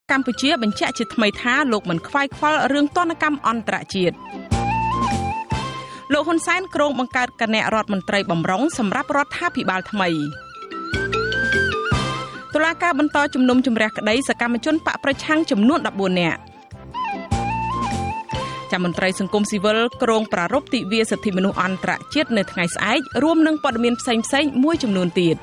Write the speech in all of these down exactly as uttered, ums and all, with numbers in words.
កម្ពុជាបញ្ជាក់ជាថ្មីថាលោកមិនខ្វាយខ្វល់រឿងទណ្ឌកម្មអន្តរជាតិលោកហ៊ុនសែនគ្រោងបង្កើតគណៈរដ្ឋមន្ត្រីបម្រុងសម្រាប់រដ្ឋាភិបាលថ្មីតុលាការបន្តជំនុំជម្រះក្តីសកម្មជនបកប្រឆាំងចំនួនដប់បួននាក់ចាំមន្ត្រីសង្គមស៊ីវិលគ្រោងប្រារព្ធទិវាសិទ្ធិមនុស្សអន្តរជាតិនៅថ្ងៃស្អែករួមនឹងព័ត៌មានផ្សេងៗមួយចំនួនទៀត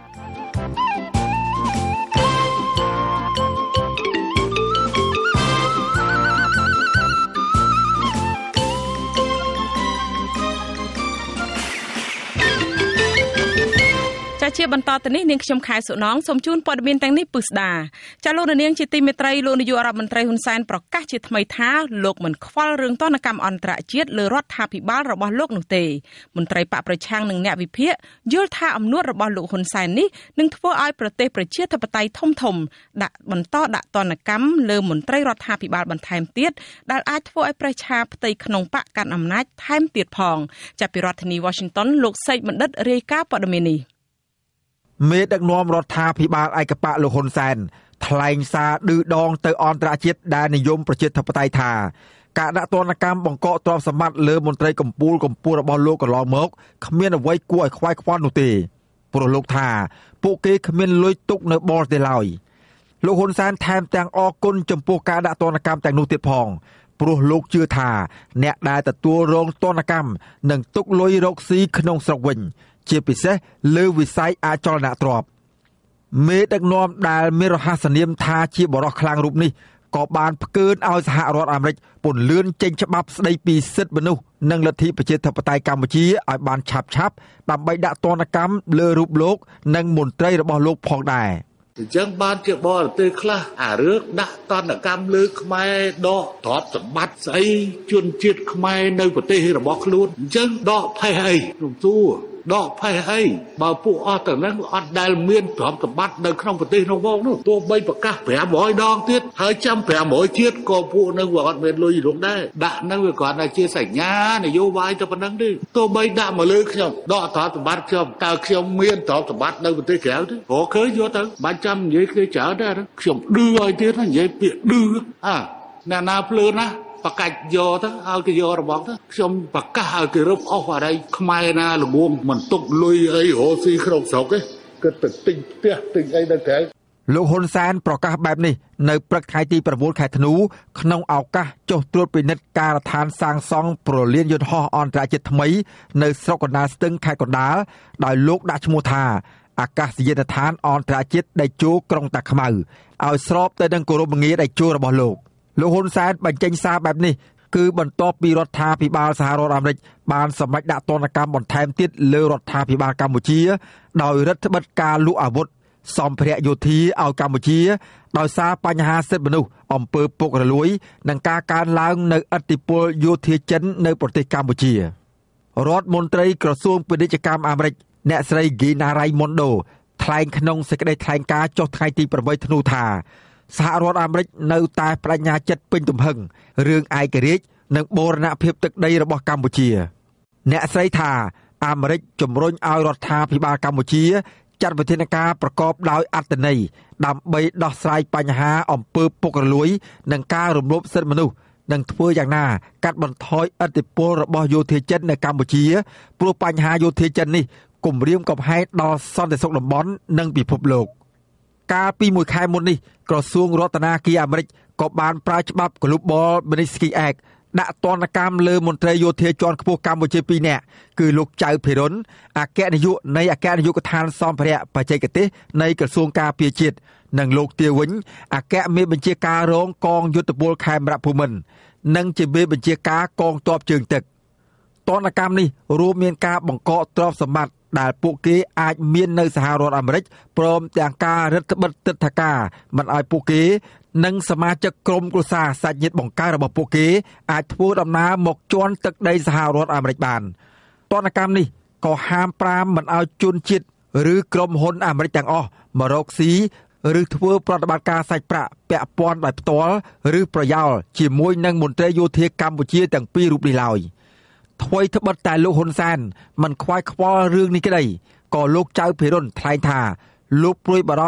ជាបន្តទៅនេះនាងខ្ញុំខែសុណងសូមជូនព័ត៌មានទាំងនេះពិស្ដាចាលោកនាងជាទីមេត្រីលោកនាយករដ្ឋមន្ត្រីហ៊ុនសែនប្រកាសជាថ្មីថាលោកមិនខ្វល់រឿងទណ្ឌកម្មអន្តរជាតិលើរដ្ឋាភិបាលរបស់លោកនោះទេមន្ត្រីបកប្រឆាំងនិងអ្នកវិភាគយល់ថាអំណួតរបស់លោកហ៊ុនសែននេះនឹងធ្វើឲ្យប្រទេសប្រជាធិបតេយ្យធំធំដាក់បន្តដាក់ទណ្ឌកម្មលើមន្ត្រីរដ្ឋាភិបាលបន្ថែមទៀតដែលអាចធ្វើឲ្យប្រជាផ្ទៃក្នុងបកកាន់អំណាចថែមទៀតផងចាប់ពីរដ្ឋធានី Washington លោកសេកបណ្ឌិតរាយការណ៍ព័ត៌មាននេះមេដឹកនាំរដ្ឋាភិបាលឯកបកលោកហ៊ុនសែនថ្លែងសារឌឺដងទៅអន្តរជាតិដែលនិយមប្រជាធិបតេយ្យថាការដាក់ទណ្ឌកម្មបង្កកទ្រព្យសម្បត្តិលើមន្ត្រីកម្ពុជាកម្ពុជារបស់លោកកន្លងមកគ្មានអ្វីគួរឲ្យខ្វាយខ្វល់នោះទេព្រោះលោកថាពួកគេគ្មានលុយទុកនៅបរទេសឡើយលោកហ៊ុនសែនថែមទាំងអរគុណចំពោះការដាក់ទណ្ឌកម្មទាំងនោះទៀតផងព្រោះលោកជឿថាអ្នកដែលទទួលរងទណ្ឌកម្មនឹងទុកលុយរកស៊ីក្នុងស្រុកវិញជាពិសេសលើវិស័យអចលនទ្រព្យមេដឹកនាំដែលមានរហស្សនាមថាជាបរិសុទ្ធខ្លាំងរូបនេះក៏បានផ្កើនឲ្យសហរដ្ឋអាមេរិកពន្លឿនចេញច្បាប់ស្តីពីសិទ្ធិមនុស្សនិងលទ្ធិប្រជាធិបតេយ្យកម្ពុជាឲ្យបានឆាប់ឆាប់ដើម្បីដាក់ទណ្ឌកម្មលើរូបលោកនិងមន្ត្រីរបស់លោកផងដែរអញ្ចឹងបានជាបរទេសខ្លះអារឿងដាក់ទណ្ឌកម្មលើខ្មែរដកទ្រព្យសម្បត្តិស្អីជនជាតិខ្មែរនៅប្រទេសរបស់ខ្លួនអញ្ចឹងដកផេះអីក្នុងទួដកផេះអីបើពួកអស់ទាំងហ្នឹងអត់ដែលមានទ្រព្យសម្បត្តិនៅក្នុងប្រទេសនោះផងនោះទោះបីប្រកាសប្រាំរយដងទៀតហើយចាំប្រាំរយជាតិក៏ពួកហ្នឹងវាអត់មានលុយរងដែរដាក់ហ្នឹងវាគ្រាន់តែជាសញ្ញានយោបាយទៅប៉ុណ្្នឹងទេទោះបីដាក់មកលើខ្ញុំដកទ្រព្យសម្បត្តិខ្ញុំតើខ្ញុំមានទ្រព្យសម្បត្តិនៅប្រទេសក្រៅទេព្រោះឃើញយកទៅបាច់ចាំនិយាយគ្នាច្រើនដែរខ្ញុំឌឺឲ្យទៀតនិយាយពាក្យឌឺអើអ្នកណាភ្លើណាបកាច់យកទៅឲ្យគេយករបស់ទៅខ្ញុំប្រកាសឲ្យគេរឹបអស់អីខ្មែរណាល្ងងមិនទុកលុយអីរស់ស៊ីក្នុងស្រុកទេគិតទៅទិញផ្ទះទិញអីនៅក្រៅលោកហ៊ុនសែនប្រកាសបែបនេះនៅព្រឹកថ្ងៃទីប្រាំបួនខែធ្នូក្នុងឱកាសចុះត្រួតពិនិត្យការដ្ឋានសាងសង់ប្រលានយន្តហោះអន្តរជាតិថ្មីនៅស្រុកកណ្ដាលស្ទឹងខេត្តកណ្ដាលដោយលោកដាក់ឈ្មោះថាអាកាសយានដ្ឋានអន្តរជាតិដេជោក្រុងតាខ្មៅឲ្យស្របទៅនឹងគោរពងារដេជោរបស់លោកលោកហ៊ុនសែនបញ្ចេញសារបែបនេះគឺបន្ទាប់ពីរដ្ឋាភិបាលសហរដ្ឋអាមេរិកបានសម្រេចដាក់ទណ្ឌកម្មបន្ថែមទៀតលើរដ្ឋាភិបាលកម្ពុជាដោយរដ្ឋបិទការលក់អាវុធសម្ភារៈយោធាឲ្យកម្ពុជាដោយសារបញ្ហាសិទ្ធិមនុស្សអំពើពុករលួយនិងការកើនឡើងនៅឥទ្ធិពលយោធាចិននៅប្រទេសកម្ពុជារដ្ឋមន្ត្រីក្រសួងពាណិជ្ជកម្មអាមេរិកអ្នកស្រី Gina Raimondo ថ្លែងក្នុងសេចក្តីថ្លែងការណ៍ចុះថ្ងៃទីប្រាំបីធ្នូថាសហរដ្ឋអាមេរិកនៅតែបដិញ្ញាចិត្តពេញទំហឹងរឿងឯករាជ្យនិងបូរណភាពទឹកដីរបស់កម្ពុជាអ្នកស្រីថាអាមេរិកជំរុញឲ្យរដ្ឋាភិបាលកម្ពុជាចាត់វិធានការប្រកបដោយអត្ថន័យដើម្បីដោះស្រាយបញ្ហាអំពើពុករលួយនិងការរំលោភសិទ្ធិមនុស្សនិងធ្វើយ៉ាងណាកាត់បន្ថយឥទ្ធិពលរបស់យោធាចិននៅកម្ពុជាព្រោះបញ្ហាយោធាចិននេះគំរាមកំហែងដល់សន្តិសុខតំបន់និងពិភពលោកកាលពីមួយខែមុននេះក្រសួងរដ្ឋាភិបាលអាមេរិកក៏បានប្រើច្បាប់ Global Magnitsky Act ដាក់ទណ្ឌកម្មលើមន្ត្រីយោធាជាន់ខ្ពស់កម្ពុជាពីរនាក់គឺលោកចៅភិរុនអគ្គនាយកនៃអគ្គនាយកដ្ឋានសម្ភារៈបច្ចេកទេសនៃក្រសួងការពារជាតិនិងលោកទាវិញអគ្គមេបញ្ជាការរងកងយុទ្ធពលខេមរភូមិន្ទនិងជាមេបញ្ជាការកងទ័ពជើងទឹកទណ្ឌកម្មនេះរួមមានការបង្កកទ្រព្យសម្បត្តិដែលពួកគេអាចមាននៅសហរដ្ឋអាមេរិកព្រមទាំងការរឹតបន្តឹងទិដ្ឋាការមិនឲ្យពួកគេនិងសមាជិកក្រុមគ្រួសារសាច់ញាតិបង្ការរបស់ពួកគេអាចធ្វើដំណើរមកជន់ទឹកដីសហរដ្ឋអាមេរិកបានទណ្ឌកម្មនេះក៏ហាមប្រាមមិនឲ្យជនជាតិឬក្រុមហ៊ុនអាមេរិកទាំងអស់មករកស៊ីឬធ្វើប្រតិបត្តិការសាច់ប្រាក់ពាក់ព័ន្ធដោយផ្ទាល់ឬប្រយោលជាមួយនឹងមន្ត្រីយោធាកម្ពុជាទាំងពីររូបនេះឡើយថ្មីត្បិតតែលោកហ៊ុនសែនមិនខ្វាយខ្វល់រឿងនេះក្តីក៏លោកចៅភិរុនថ្លែងថាលោកព្រួយបារម្ភ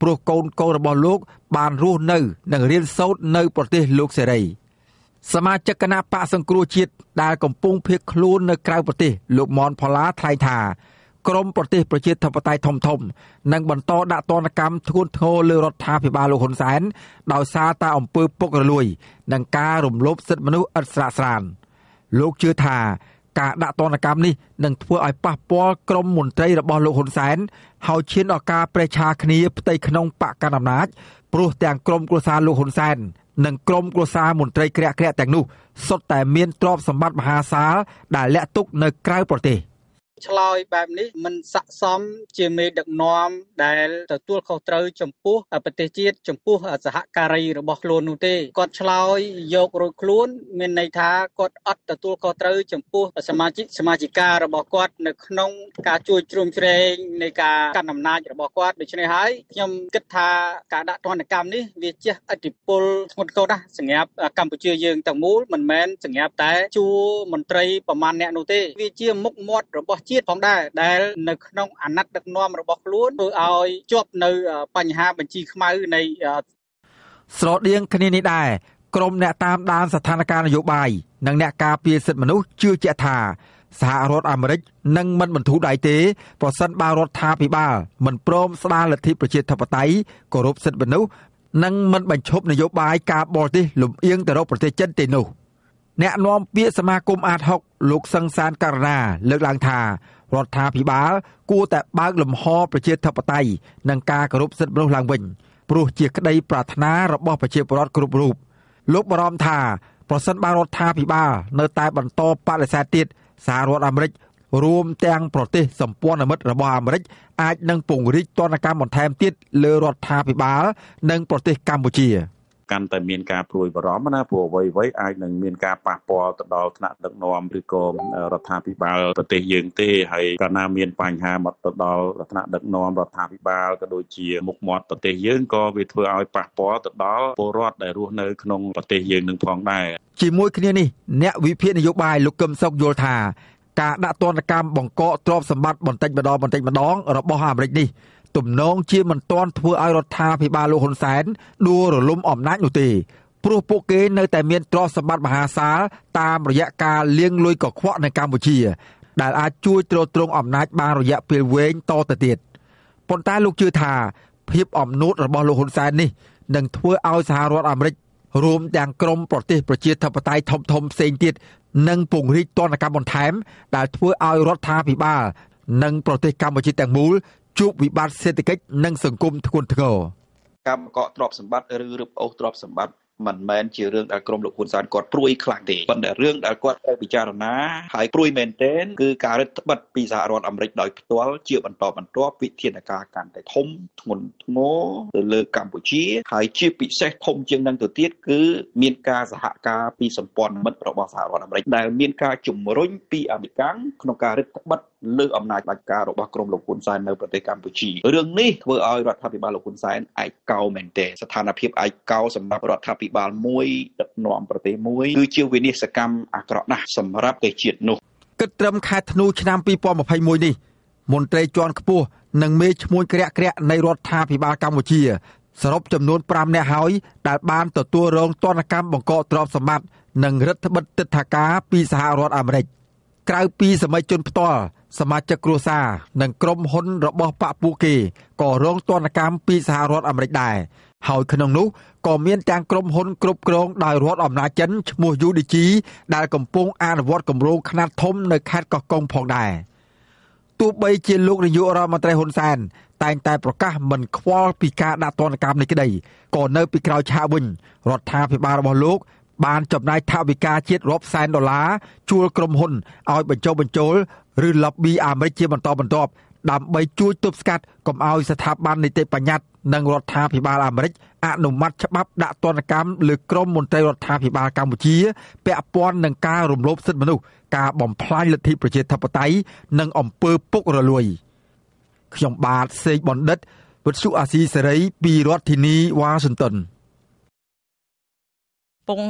ព្រោះកូនកូនរបស់លោកបានរស់នៅនិងរៀនសូត្រនៅប្រទេសលោកសេរីសមាជិកគណៈបកសង្គ្រោះជាតិដែលកំពុងភៀសខ្លួននៅក្រៅប្រទេសលោកមនផល្លាថ្លែងថាក្រមប្រទេសប្រជាធិបតេយ្យធំធំនឹងបន្តដាក់ទណ្ឌកម្មធ្ងន់ធ្ងរលើរដ្ឋាភិបាលលោកហ៊ុនសែនដោយសារតែអំពើពុករលួយនិងការរំលោភសិទ្ធិមនុស្សឥតស្រាកស្រានលោកជឿថាការដាក់ទណ្ឌកម្មនេះនឹងធ្វើឲ្យប៉ះពាល់ក្រមមន្ត្រីរបស់លោកហ៊ុនសែនហើយឈានដល់ការប្រេះឆាគ្នាផ្ទៃក្នុងបកកណ្ដាលអំណាចព្រោះទាំងក្រមគ្រួសារលោកហ៊ុនសែននិងក្រមគ្រួសារមន្ត្រីក្រាក់ក្រាក់ទាំងនោះសុទ្ធតែមានទ្រព្យសម្បត្តិមហាសាលដែលលាក់ទុកនៅក្រៅប្រទេសឆ្លើយបែបនេះមិនស័ក្តិសមជាមេដឹកនាំដែលទទួលខុសត្រូវចំពោះប្រទេសជាតិចំពោះសហការីរបស់ខ្លួននោះទេគាត់ឆ្លើយយករួចខ្លួនមានន័យថាគាត់អត់ទទួលខុសត្រូវចំពោះសមាជិកសមាជិការបស់គាត់នៅក្នុងការជួយជ្រោមជ្រែងនៃការកាន់អំណាចរបស់គាត់ដូច្នេះហើយខ្ញុំគិតថាការដាក់ទណ្ឌកម្មនេះវាជះឥទ្ធិពលធ្ងន់ធ្ងរណាស់សម្រាប់កម្ពុជាយើងទាំងមូលមិនមែនសម្រាប់តែជួរមន្ត្រីប្រមាណអ្នកនោះទេវាជាមុខមាត់របស់ជាតិផងដែរដែលនៅក្នុងអាណត្តិដឹកនាំរបស់ខ្លួនធ្វើឲ្យជាប់នៅបញ្ហាបញ្ជីខ្មៅនៃស្រដៀងគ្នានេះដែរក្រមអ្នកតាមដានស្ថានភាពនយោបាយនិងអ្នកការពារសិទ្ធិមនុស្សជឿជាក់ថាសហរដ្ឋអាមេរិកនឹងមិនបន្ធូរដៃទេប្រសិនបើរដ្ឋាភិបាលមិនព្រមស្ដារលទ្ធិប្រជាធិបតេយ្យគោរពសិទ្ធិមនុស្សនិងមិនបញ្ឈប់នយោបាយការបរទេសលំអៀងទៅរកប្រទេសចិនទេនោះអ្នកនាំពាក្យសមាគមអាតហុកលោកសឹងសានករណាលើកឡើងថារដ្ឋាភិបាលគួរតែបើកលំហប្រជាធិបតេយ្យនិងការគោរពសិទ្ធិមនុស្សឡើងវិញព្រោះជាក្តីប្រាថ្នារបស់ប្រជាពលរដ្ឋគ្រប់រូបលោកបារម្ភថាប្រសិនបើរដ្ឋាភិបាលនៅតែបន្តបដិសេធទៀតសហរដ្ឋអាមេរិករួមទាំងប្រទេសសម្ព័ន្ធមិត្តរបស់អាមេរិកអាចនឹងពង្រីកទណ្ឌកម្មបន្ថែមទៀតលើរដ្ឋាភិបាលនិងប្រទេសកម្ពុជាកាន់តែមានការព្រួយបារម្ភណាព្រោះអ្វីអ្វីអាចនឹងមានការប៉ះពាល់ទៅដល់ថ្នាក់ដឹកនាំឬក៏រដ្ឋាភិបាលប្រទេសយើងទេហើយកាលណាមានបញ្ហាមកទៅដល់ថ្នាក់ដឹកនាំរដ្ឋាភិបាលក៏ដូចជាមុខមាត់ប្រទេសយើងក៏វាធ្វើឲ្យប៉ះពាល់ទៅដល់ពលរដ្ឋដែលរស់នៅក្នុងប្រទេសយើងនឹងផងដែរជាមួយគ្នានេះអ្នកវិភាគនយោបាយលោកកឹមសុខយល់ថាការដាក់ទណ្ឌកម្មបង្កកទ្រព្យសម្បត្តិបន្តិចម្ដងបន្តិចម្ដងរបស់អាមេរិកនេះទំនងជាមិនទាន់ធ្វើឲ្យរដ្ឋាភិបាលលោកហ៊ុនសែនដួលរលំអំណាចនោះទេព្រោះពួកគេនៅតែមានទ្រព្យសម្បត្តិមហាសាលតាមរយៈការលាងលុយកខ្វក់នៅកម្ពុជាដែលអាចជួយទ្រទ្រង់អំណាចបានរយៈពេលវែងតទៅទៀតប៉ុន្តែលោកជឿថាភាពអំនួតរបស់លោកហ៊ុនសែននេះនឹងធ្វើឲ្យសហរដ្ឋអាមេរិករួមទាំងក្រមប្រទេសប្រជាធិបតេយ្យធំធំផ្សេងទៀតនឹងពង្រីកទណ្ឌកម្មបន្ថែមដែលធ្វើឲ្យរដ្ឋាភិបាលនិងប្រទេសកម្ពុជាទាំងមូលជួបវិបត្តិសេដ្ឋកិច្ចនិងសង្គមធ្ងន់ធ្ងរការបង្កកទ្រព្យសម្បត្តិឬរឹបអូសទ្រព្យសម្បត្តិមិនមែនជារឿងដែលក្រមលោកហ៊ុនសែនគាត់ព្រួយខ្លាំងទេប៉ុន្តែរឿងដែលគាត់ត្រូវពិចារណាហើយព្រួយមែនទែនគឺការរឹតបន្តឹងពីសហរដ្ឋអាមេរិកដោយផ្ទាល់ជាបន្តបន្ទាប់វិធានការកាន់តែធំធ្ងន់ធ្ងរទៅលើកម្ពុជាហើយជាពិសេសធំជាងនឹងទៅទៀតគឺមានការសហការពីសម្ព័ន្ធមិត្តរបស់សហរដ្ឋអាមេរិកដែលមានការជំរុញពីអាមេរិកក្នុងការរឹតបន្តឹងលើអំណាចផ្ដាច់ការរបស់ក្រមលោកហ៊ុនសែននៅប្រទេសកម្ពុជារឿងនេះធ្វើឲ្យរដ្ឋាភិបាលលោកហ៊ុនសែនឯកោមែនទែនស្ថានភាពឯកោសម្រាប់រដ្ឋាភិបាលមួយដឹកនាំប្រទេសមួយគឺជាវិនាសកម្មអាក្រក់ណាស់សម្រាប់ប្រទេសជាតិនោះគិតត្រឹមខែធ្នូឆ្នាំពីរពាន់ម្ភៃមួយនេះមន្ត្រីជាន់ខ្ពស់និងមេឈ្មួញក្រាក់ក្រាក់នៃរដ្ឋាភិបាលកម្ពុជាសរុបចំនួនប្រាំនាក់ហើយដែលបានទទួលរងទណ្ឌកម្មបង្កកទ្រព្យសម្បត្តិនិងរដ្ឋបិទទិដ្ឋាការពីសហរដ្ឋអាមេរិកក្រៅពីសមាជជនផ្ទាល់សមាជិកគ្រួសារនិងក្រុមហ៊ុនរបស់បកពួកគេក៏រងទណ្ឌកម្មពីសហរដ្ឋអាមេរិកដែរហើយក្នុងនោះក៏មានទាំងក្រុមហ៊ុនគ្រប់គ្រងដោយរដ្ឋអំណាចចិនឈ្មោះ យូ ឌី ជី ដែលកំពុងអនុវត្តគម្រោងខ្នាតធំនៅខេត្តកោះកុងផងដែរទោះបីជាលោកនាយករដ្ឋមន្ត្រីហ៊ុនសែនតែងតែប្រកាសមិនខ្វល់ពីការដាក់ទណ្ឌកម្មនេះក្តីក៏នៅពីក្រោយឆាកវិញរដ្ឋាភិបាលរបស់លោកបានចំណាយថវិកាជាតិរាប់សែនដុល្លារជួលក្រុមហ៊ុនឲ្យបញ្ចុះបញ្ចូលឬ lobby អាមេរិកជាបន្តបន្ទាប់ដើម្បីជួយទប់ស្កាត់កុំឲ្យស្ថាប័ននីតិបញ្ញត្តិនិងរដ្ឋាភិបាលអាមេរិកអនុម័តច្បាប់ដាក់ទណ្ឌកម្មលើក្រុមមន្ត្រីរដ្ឋាភិបាលកម្ពុជាពាក់ព័ន្ធនឹងការរំលោភសិទ្ធិមនុស្សការបំផ្លាញលទ្ធិប្រជាធិបតេយ្យនិងអំពើពុករលួយខ្ញុំបាទសេកបណ្ឌិតវិទ្យុអាស៊ីសេរីពីរដ្ឋធានីវ៉ាស៊ីនតោនពង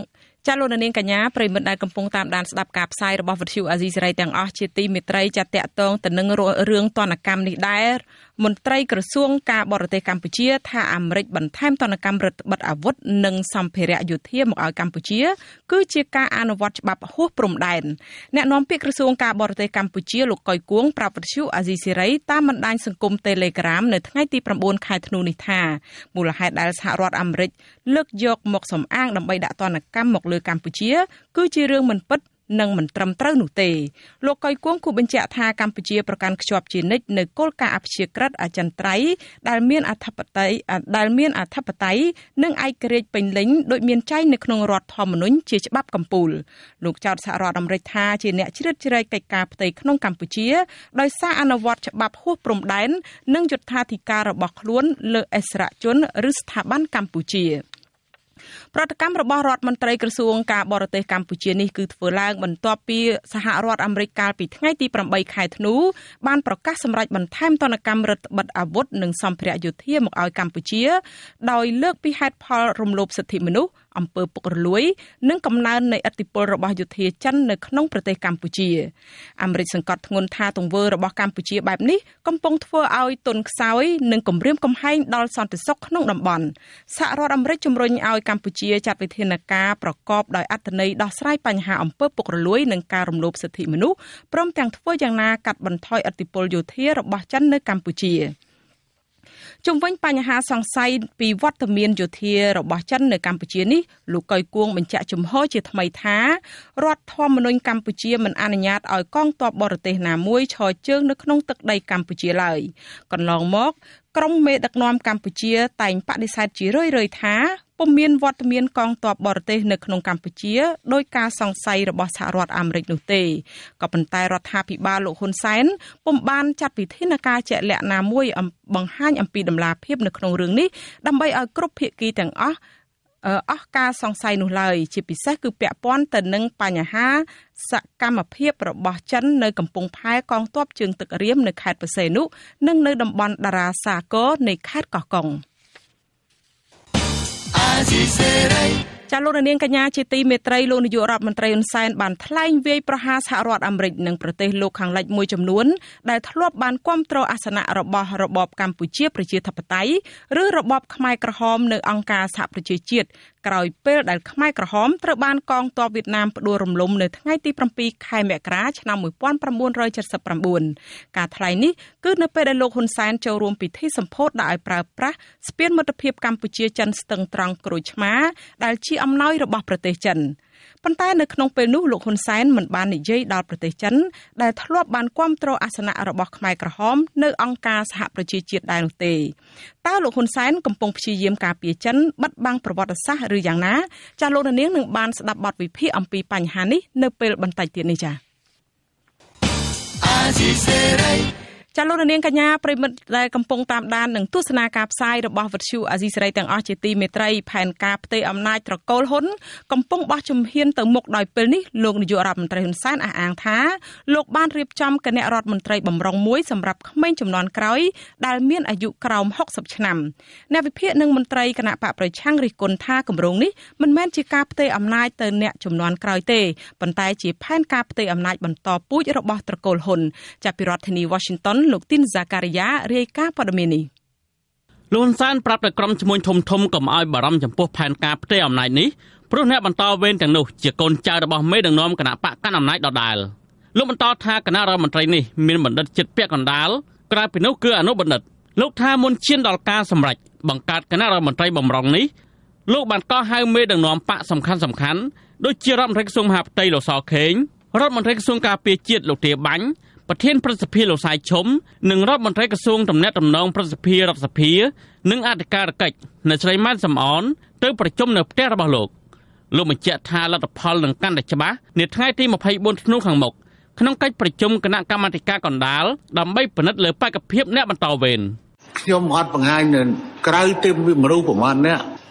ចាលោកនាងកញ្ញាប្រិមិត្តដែលកំពុងតាមដានស្ដាប់ការផ្សាយរបស់វិទ្យុអាស៊ីសេរីទាំងអស់ជាទីមេត្រីចាត់តាក់ទងទៅនឹងរឿងទណ្ឌកម្មនេះដែរមន្ត្រីក្រសួងការបរទេសកម្ពុជាថាអាមេរិកបន្ថែមទណ្ឌកម្មរដ្ឋបិទអាវុធនិងសម្ភារៈយោធាមកឲ្យកម្ពុជាគឺជាការអនុវត្តច្បាប់ហួសព្រំដែនអ្នកនាំពាក្យក្រសួងការបរទេសកម្ពុជាលោកកុយគួងប្រាប់វិទ្យុអាស៊ីសេរីតាមបណ្ដាញសង្គម Telegram នៅថ្ងៃទីប្រាំបួនខែធ្នូនេះថាមូលហេតុដែលសហរដ្ឋអាមេរិកលើកយកមកសំអាងដើម្បីដាក់ទណ្ឌកម្មមកលើកម្ពុជាគឺជារឿងមិនពិតនិងមិនត្រឹមត្រូវនោះទេលោកកុយគួងគូបញ្ជាក់ថាកម្ពុជាប្រកាន់ខ្ជាប់ជានិច្ចនៅគោលការណ៍អព្យាក្រឹតអចិន្ត្រៃយ៍ដែលមានអធិបតេយ្យដែលមានអធិបតេយ្យនិងឯករាជ្យពេញលេញដោយមានចែងនៅក្នុងរដ្ឋធម្មនុញ្ញជាច្បាប់កំពូលលោកចោទសហរដ្ឋអាមេរិកថាជាអ្នកជ្រៀតជ្រែកកិច្ចការផ្ទៃក្នុងកម្ពុជាដោយសារអនុវត្តច្បាប់ហួសព្រំដែននិងយុត្ថាធិការរបស់ខ្លួនលើអិសរាជជនឬស្ថាប័នកម្ពុជាប្រតិកម្មរបស់រដ្ឋមន្ត្រីក្រសួងការបរទេសកម្ពុជានេះគឺធ្វើឡើងបន្ទាប់ពីសហរដ្ឋអាមេរិកកាលពីថ្ងៃទីប្រាំបីខែធ្នូបានប្រកាសសម្រេចបន្ថែមទណ្ឌកម្មរដ្ឋបិទអាវុធនិងសម្ភារៈយោធាមកឲ្យកម្ពុជាដោយលើកពីហេតុផលរំលោភសិទ្ធិមនុស្សអំពើពុករលួយនិងកំណើននៃឥទ្ធិពលរបស់យោធាចិននៅក្នុងប្រទេសកម្ពុជាអាមេរិកសង្កត់ធ្ងន់ថាទង្វើរបស់កម្ពុជាបែបនេះកំពុងធ្វើឲ្យទន់ខ្សោយនិងគំរាមកំហែងដល់សន្តិសុខក្នុងតំបន់សហរដ្ឋអាមេរិកជំរុញឲ្យកម្ពុជាចាត់វិធានការប្រកបដោយអត្ថន័យដោះស្រាយបញ្ហាអំពើពុករលួយនិងការរំលោភសិទ្ធិមនុស្សព្រមទាំងធ្វើយ៉ាងណាកាត់បន្ថយឥទ្ធិពលយោធារបស់ចិននៅកម្ពុជាជុំវិញបញ្ហាសង្ស័យពីវត្តមានយោធារបស់ចិននៅកម្ពុជានេះលោកកុយគួងបញ្ជាក់ជំហរជាថ្មីថារដ្ឋធម្មនុញ្ញកម្ពុជាមិនអនុញ្ញាតឲ្យកងទ័ពបរទេសណាមួយឈរជើងនៅក្នុងទឹកដីកម្ពុជាឡើយកន្លងមកក្រុមមេដឹកនាំកម្ពុជាតែងបដិសេធជារឿយៗថាពុំមានវត្តមានកងទ័ពបរទេសនៅក្នុងកម្ពុជាដោយការសង្ស័យរបស់សហរដ្ឋអាមេរិកនោះទេក៏ប៉ុន្តែរដ្ឋាភិបាលលោកហ៊ុនសែនពុំបានចាត់វិធានការជាក់លាក់ណាមួយបង្ហាញអំពីដំណាភាពនៅក្នុងរឿងនេះដើម្បីឲ្យគ្រប់ភាគីទាំងអស់អស់ការសង្ស័យនោះឡើយជាពិសេសគឺពាក់ព័ន្ធទៅនឹងបញ្ហាសកម្មភាពរបស់ចិននៅកំពង់ផែកងទ័ពជើងទឹករៀមនៅខេត្តបរសេនុនិងនៅតំបន់តារាសាគរនៃខេត្តកោះកុងចាលោកនាងកញ្ញាជាទីមេត្រីលោកនាយករដ្ឋមន្ត្រីហ៊ុនសែនបានថ្លែងវាយប្រហារសហរដ្ឋអាមេរិកនិងប្រទេសលោកខាងលិចមួយចំនួនដែលធ្លាប់បានគាំទ្រអាសនៈរបស់របបកម្ពុជាប្រជាធិបតេយ្យឬរបបខ្មែរក្រហមនៅអង្គការសហប្រជាជាតិក្រោយពេលដែលខ្មែរក្រហមត្រូវបានកងទ័ពវៀតណាមផ្ដួលរំលំនៅថ្ងៃទីប្រាំពីរខែមករាឆ្នាំmột nghìn chín trăm七十chínការថ្លែងនេះគឺនៅពេលដែលលោកហ៊ុនសែនចូលរួមពិធីសម្ពោធដោយប្រើប្រាស់ស្ពានមិត្តភាពកម្ពុជាចិនស្ទឹងត្រង់ក្រូចឆ្មាដែលជាអំណោយរបស់ប្រទេសចិនប៉ុន្តែនៅក្នុងពេលនោះលោកហ៊ុនសែនមិនបាននិយាយដល់ប្រទេសចិនដែលធ្លាប់បានគាំទ្រអាសនៈរបស់ខ្មែរក្រហមនៅអង្គការសហប្រជាជាតិដែរនោះទេតើលោកហ៊ុនសែនកំពុងព្យាយាមការពារចិនបិទបាំងប្រវត្តិសាស្ត្រឬយ៉ាងណាចាលោកនាងនឹងបានស្ដាប់បទវិភាគអំពីបញ្ហានេះនៅពេលបន្តិចទៀតនេះចាចាលោកនាងកញ្ញាប្រិមិត្តដែលកំពុងតាមដាននឹងទស្សនាការផ្សាយរបស់វិទ្យុអាស៊ីសេរីទាំងអស់ជាទីមេត្រីផែនការផ្ទៃអំណាចត្រកូលហ៊ុនកំពុងបោះជំហានទៅមុខដោយពេលនេះលោកនាយករដ្ឋមន្ត្រីហ៊ុនសែនអះអាងថាលោកបានរៀបចំគណៈរដ្ឋមន្ត្រីបម្រុងមួយសម្រាប់ក្មេងជំនាន់ក្រោយដែលមានអាយុក្រោមហុកសិបឆ្នាំអ្នកវិភាគនិងមន្ត្រីគណៈបកប្រឆាំងរិះគន់ថាគម្រោងនេះមិនមែនជាការផ្ទៃអំណាចទៅអ្នកជំនាន់ក្រោយទេប៉ុន្តែជាផែនការផ្ទៃអំណាចបន្តពូជរបស់ត្រកូលហ៊ុនចាប់ពីរដ្ឋធានី Washingtonលោកទីនហ្សាការីយ៉ារាយការណ៍ព័ត៌មាននេះលោកហ៊ុនសែនប្រាប់ដល់ក្រុមឈ្មួញធំធំកុំឲ្យបារម្ភចំពោះផែនការផ្ទៃអំណាចនេះព្រោះអ្នកបន្តវេនទាំងនោះជាកូនចៅរបស់មេដឹកនាំគណៈបកកណ្ដាលអំណាចដដែលលោកបន្តថាគណៈរដ្ឋមន្ត្រីនេះមានបណ្ឌិតចិត្តពាក់កណ្ដាលក្រៅពីនោះគឺអនុបណ្ឌិតលោកថាមុនឈានដល់ការសម្រេចបង្កើតគណៈរដ្ឋមន្ត្រីបម្រុងនេះលោកបានកោះហៅមេដឹកនាំបកសំខាន់សំខាន់ដូចជារដ្ឋមន្ត្រីក្រសួងមហាផ្ទៃលោកសខេងរដ្ឋមន្ត្រីក្រសួងការពារជាតិលោកទាបាញ់ប្រធានប្រសិទ្ធិលោកសាយឈុំនិងរដ្ឋមន្ត្រីក្រសួងទំនាក់ទំនងប្រសិទ្ធិរដ្ឋសភានិងអធិការកិច្ចនៅស្រីម៉ែនសំអនទៅប្រជុំនៅផ្ទះរបស់លោកលោកបញ្ជាក់ថាលទ្ធផលនឹងកាន់តែច្បាស់នាថ្ងៃទីម្ភៃបួនធ្នូខាងមុខក្នុងកិច្ចប្រជុំគណៈកម្មាធិការកណ្ដាលដើម្បីពិនិត្យលើបេក្ខភាពអ្នកបន្តវេនខ្ញុំអត់បង្ហាញនៅក្រៅទីមនុស្សប្រមាណអ្នក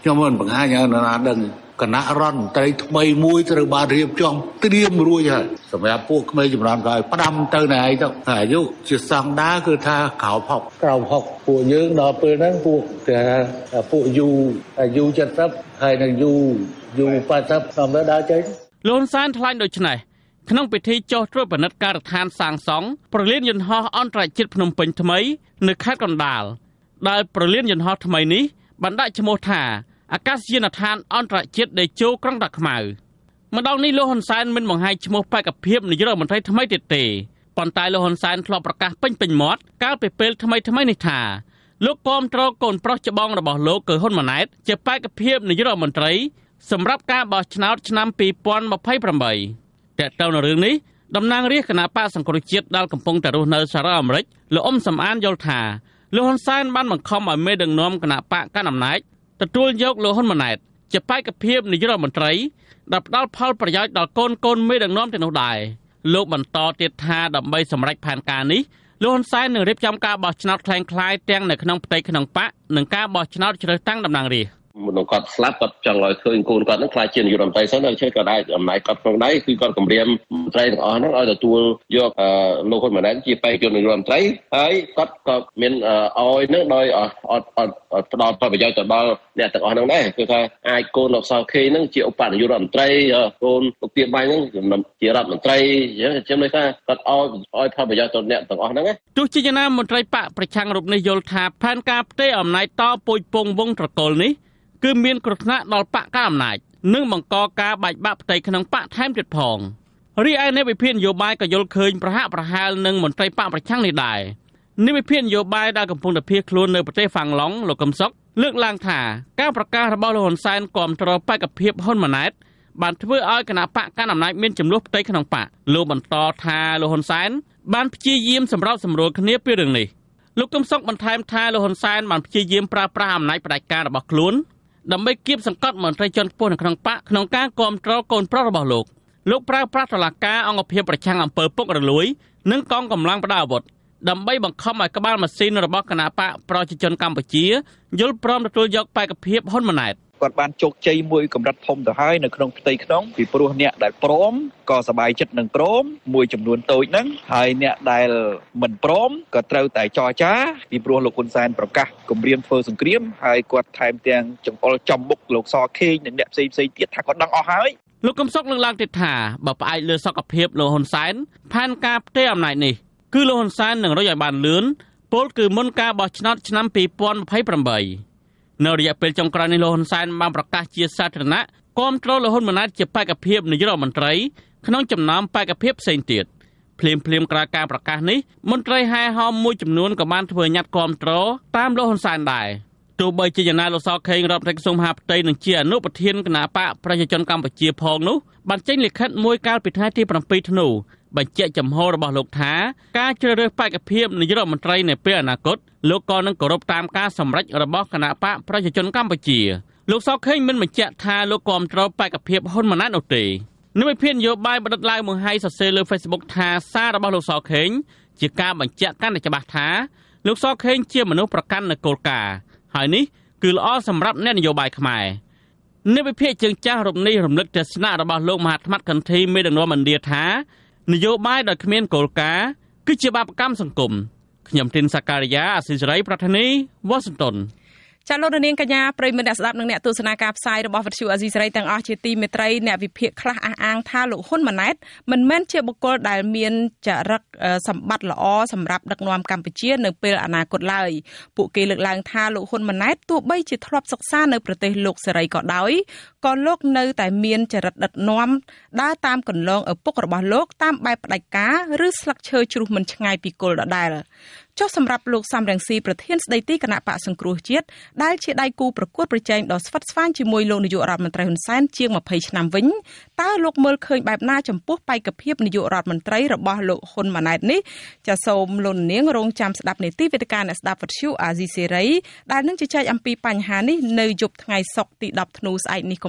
ខ្ញុំមិនបង្ហាញឲ្យនរណាដឹងគណៈរដ្ឋមន្ត្រីថ្មីមួយត្រូវបានរៀបចំត្រៀមរួចហើយសម្រាប់ពួកក្មេងចំនួនក្រោយផ្ដាំទៅណែឯងទៅអាយុជាស្តង់ដារគឺថាក្រោមហុកក្រោមហុកពួកយើងដល់ពេលហ្នឹងពួកគេពួកយូអាយុเจ็ดสิบហើយនឹងយូយូแปดสิบតាមដល់ចេញលោកហ៊ុនសែនថ្លែងដូចនេះក្នុងពិធីចុះត្រួតពិនិត្យការដ្ឋានសាងសង់ប្រលានយន្តហោះអន្តរជាតិភ្នំពេញថ្មីនៅខេត្តកណ្ដាលដែលប្រលានយន្តហោះថ្មីនេះបានដាក់ឈ្មោះថាអាកាសយានដ្ឋានអន្តរជាតិដេជោក្រុងតាខ្មៅម្ដងនេះលោកហ៊ុនសែនមិនបង្ហាញឈ្មោះបេក្ខភាពនាយករដ្ឋមន្ត្រីថ្មីទៀតទេប៉ុន្តែលោកហ៊ុនសែនធ្លាប់ប្រកាសពេញពេញមាត់កាលពីពេលថ្មីថ្មីនេះថាលោកគាំទ្រកូនប្រុសច្បងរបស់លោកគឺហ៊ុនម៉ាណែតជាបេក្ខភាពនាយករដ្ឋមន្ត្រីសម្រាប់ការបោះឆ្នោតឆ្នាំពីរពាន់ម្ភៃប្រាំបីតែទៅនៅរឿងនេះតំណាងរាស្ត្រគណៈបកសង្គ្រោះជាតិដែលកំពុងតែរស់នៅសហរដ្ឋអាមេរិកលោកអ៊ុំសំអានយល់ថាលោកហ៊ុនសែនបានបង្ខំឲ្យមេដឹកនាំគណៈបកកណ្ដាលអំណាចទទួលយកលោកហ៊ុនម៉ាណែតជាបេក្ខភាពនាយករដ្ឋមន្ត្រីដែលផ្ដល់ផលប្រយោជន៍ដល់កូនកូនមេដឹកនាំទាំងនោះដែរលោកបន្តទៀតថាដើម្បីសម្រេចផែនការនេះលោកហ៊ុនសែននឹងរៀបចំការបោះឆ្នោតคล้ายៗទាំងនៅក្នុងផ្ទៃក្នុងបកនិងការបោះឆ្នោតជ្រើសតាំងតំណាងរាស្ត្រមុននឹងគាត់ស្លាប់គាត់ចង់ឲ្យឃើញកូនគាត់នឹងខ្លាចជានាយករដ្ឋមន្ត្រីសិនហើយជឿគាត់ដែរអំណាចគាត់ក្នុងដៃគឺគាត់គម្រាមមន្ត្រីទាំងអស់ហ្នឹងឲ្យទទួលយកលោកហ៊ុនម៉ាណែតជាបេក្ខជននាយករដ្ឋមន្ត្រីហើយគាត់ក៏មានឲ្យនឹងដោយអត់អត់ផ្ដល់ផលប្រយោជន៍ទៅដល់អ្នកទាំងអស់ហ្នឹងដែរគឺថាអាចកូនលោកសខេហ្នឹងជាឧបនាយករដ្ឋមន្ត្រីកូនលោកទៀបបាញ់ហ្នឹងជារដ្ឋមន្ត្រីអញ្ចឹងខ្ញុំនិយាយថាគាត់ឲ្យឲ្យផលប្រយោជន៍ទៅអ្នកទាំងអស់ហ្នឹងទោះជាយ៉ាងណាមន្ត្រីបកប្រឆាំងរូបនេះយល់ថាផែនការផ្ទេរអំណាចតពុយពងវងត្រកូលនេះគឺមានគ្រោះថ្នាក់ដល់បកកណ្ដាលអំណាចនិងបង្កការបែកបាក់ផ្ទៃក្នុងបកថែមទៀតផងរីឯអ្នកវិភាគនយោបាយក៏យល់ឃើញប្រហាក់ប្រហែលនឹងមន្ត្រីបកប្រឆាំងនេះដែរអ្នកវិភាគនយោបាយដែលកំពុងតែភៀសខ្លួននៅប្រទេសហ្វាំងឡង់លោកកឹមសុខលើកឡើងថាការប្រកាសរបស់លោកហ៊ុនសែនគាំទ្របេក្ខភាពហ៊ុនម៉ាណែតបានធ្វើឲ្យគណៈបកកណ្ដាលអំណាចមានចំនួនផ្ទៃក្នុងបកលោកបន្តថាលោកហ៊ុនសែនបានព្យាយាមសម្របសម្រួលគ្នាពីរឿងនេះលោកកឹមសុខបន្ថែមថាលោកហ៊ុនសែនបានព្យាយាមប្រើប្រាស់អំណាចផ្ដាច់ការរបស់ខ្លួនដើម្បីគៀបសង្កត់មន្ត្រីជាន់ខ្ពស់នៅក្នុងបកក្នុងការគាំទ្រកូនប្រុសរបស់លោកលោកប្រើប្រាស់តុលាការអង្គភាពប្រឆាំងអំពើពុករលួយនិងកងកម្លាំងផ្ដាល់អាវុធដើម្បីបង្ខំឲ្យក្បាលម៉ាស៊ីនរបស់គណបកប្រជាជនកម្ពុជាយល់ព្រមទទួលយកបេក្ខភាពហ៊ុនម៉ាណែតគាត់បានជោគជ័យមួយកម្រិតធំទៅហើយនៅក្នុងផ្ទៃក្នុងពីព្រោះអ្នកដែលព្រមក៏សប្បាយចិត្តនឹងព្រមមួយចំនួនតូចហ្នឹងហើយអ្នកដែលមិនព្រមក៏ត្រូវតែចរចាពីព្រោះលោកហ៊ុនសែនប្រកាសគម្រាមធ្វើសង្គ្រាមហើយគាត់ថែមទាំងចង្អុលចំមុខលោកសខេងនិងអ្នកផ្សេងផ្សេងទៀតថាគាត់ដឹងអស់ហើយលោកកឹមសុខលើកឡើងទៀតថាបើផ្អែកលើសុខភាពលោកហ៊ុនសែនផែនការផ្ទេរអំណាចនេះគឺលោកហ៊ុនសែននឹងរុញឲ្យបានលឿនពលគឺមុនការបោះឆ្នោតឆ្នាំពីរពាន់ម្ភៃប្រាំបីនៅរយៈពេលចុងក្រោយនេះលោកហ៊ុនសែនបានប្រកាសជាសាធារណៈគាំទ្រលោកហ៊ុនម៉ាណែតជាបេក្ខភាពនាយករដ្ឋមន្ត្រីក្នុងចំណោមបេក្ខភាពផ្សេងទៀតភ្លាមភ្លាមក្រោយការប្រកាសនេះមន្ត្រីហែហោមមួយចំនួនក៏បានធ្វើញត្តិគាំទ្រតាមលោកហ៊ុនសែនដែរទោះបីជាយ៉ាងណាលោកសខេងរដ្ឋមន្ត្រីក្រសួងមហាផ្ទៃនិងជាអនុប្រធានគណៈបកប្រជាជនកម្ពុជាផងនោះបានចេញលិខិតមួយកាលពីថ្ងៃទីប្រាំពីរធ្នូបញ្ជាក់ចំហរបស់លោកថាការជ្រើសរើសបេក្ខភាពនាយករដ្ឋមន្ត្រីនៅពេលអនាគតលោកក៏នឹងគោរពតាមការសម្រេចរបស់គណៈបកប្រជាជនកម្ពុជាលោកសខេងមិនបញ្ជាក់ថាលោកគាំទ្របេក្ខភាពហ៊ុនម៉ាណែតនោះទេនិវិភាននយោបាយបណ្ឌិតឡាវមង្ហៃសរសេរលើ Facebook ថាសាររបស់លោកសខេងជាការបញ្ជាក់កាន់តែច្បាស់ថាលោកសខេងជាមនុស្សប្រកាន់នូវគោលការណ៍ហើយនេះគឺល្អសម្រាប់អ្នកនយោបាយខ្មែរនិវិភាគជើងចាស់រូបនេះរំលឹកទស្សនៈរបស់លោកមហាថ្មត្តកន្ធីមេដឹកនាំឥណ្ឌាថានយោបាយដោយគ្មានគោលការណ៍គឺជាបាបកម្មសង្គមខ្ញុំទីនសាការីយ៉ាអសិលសេរីប្រធានីវ៉ាស៊ីនតោនចាលោកនាងកញ្ញាប្រិយមិត្តអ្នកស្ដាប់និងអ្នកទស្សនាការផ្សាយរបស់វិទ្យុអាស៊ីសេរីទាំងអស់ជាទីមេត្រីអ្នកវិភាគខ្លះអះអាងថាលោកហ៊ុនម៉ាណែតមិនមែនជាបុគ្គលដែលមានចរិតសម្បត្តិល្អសម្រាប់ដឹកនាំកម្ពុជានៅពេលអនាគតឡើយពួកគេលើកឡើងថាលោកហ៊ុនម៉ាណែតទោះបីជាធ្លាប់សិក្សានៅប្រទេសលោកសេរីក៏ដោយក៏លោកនៅតែមានចរិតដឹកនាំដើរតាមគន្លងឪពុករបស់លោកតាមបែបផ្ដាច់ការឬស្លឹកឈើជ្រុះមិនឆ្ងាយពីគល់ដដែលចុះសម្រាប់លោកសំរងស៊ីប្រធានស្ដីទីគណៈបកសង្គ្រោះជាតិដែលជាដៃគូប្រកួតប្រជែងដ៏ស្វិតស្វាញជាមួយលោកនាយករដ្ឋមន្ត្រីហ៊ុនសែនជាងម្ភៃឆ្នាំវិញតើលោកមើលឃើញបែបណាចំពោះបេក្ខភាពនាយករដ្ឋមន្ត្រីរបស់លោកហ៊ុនម៉ាណែតនេះចាសសូមលោកនាងរងចាំស្ដាប់នាទីវេទិកាអ្នកស្ដាប់វិទ្យុអាស៊ីសេរីដែលនឹងជជែកអំពីបញ្ហានេះនៅយប់ថ្ងៃសុក្រទីដប់ធ្នូស្អែកនេះកុំ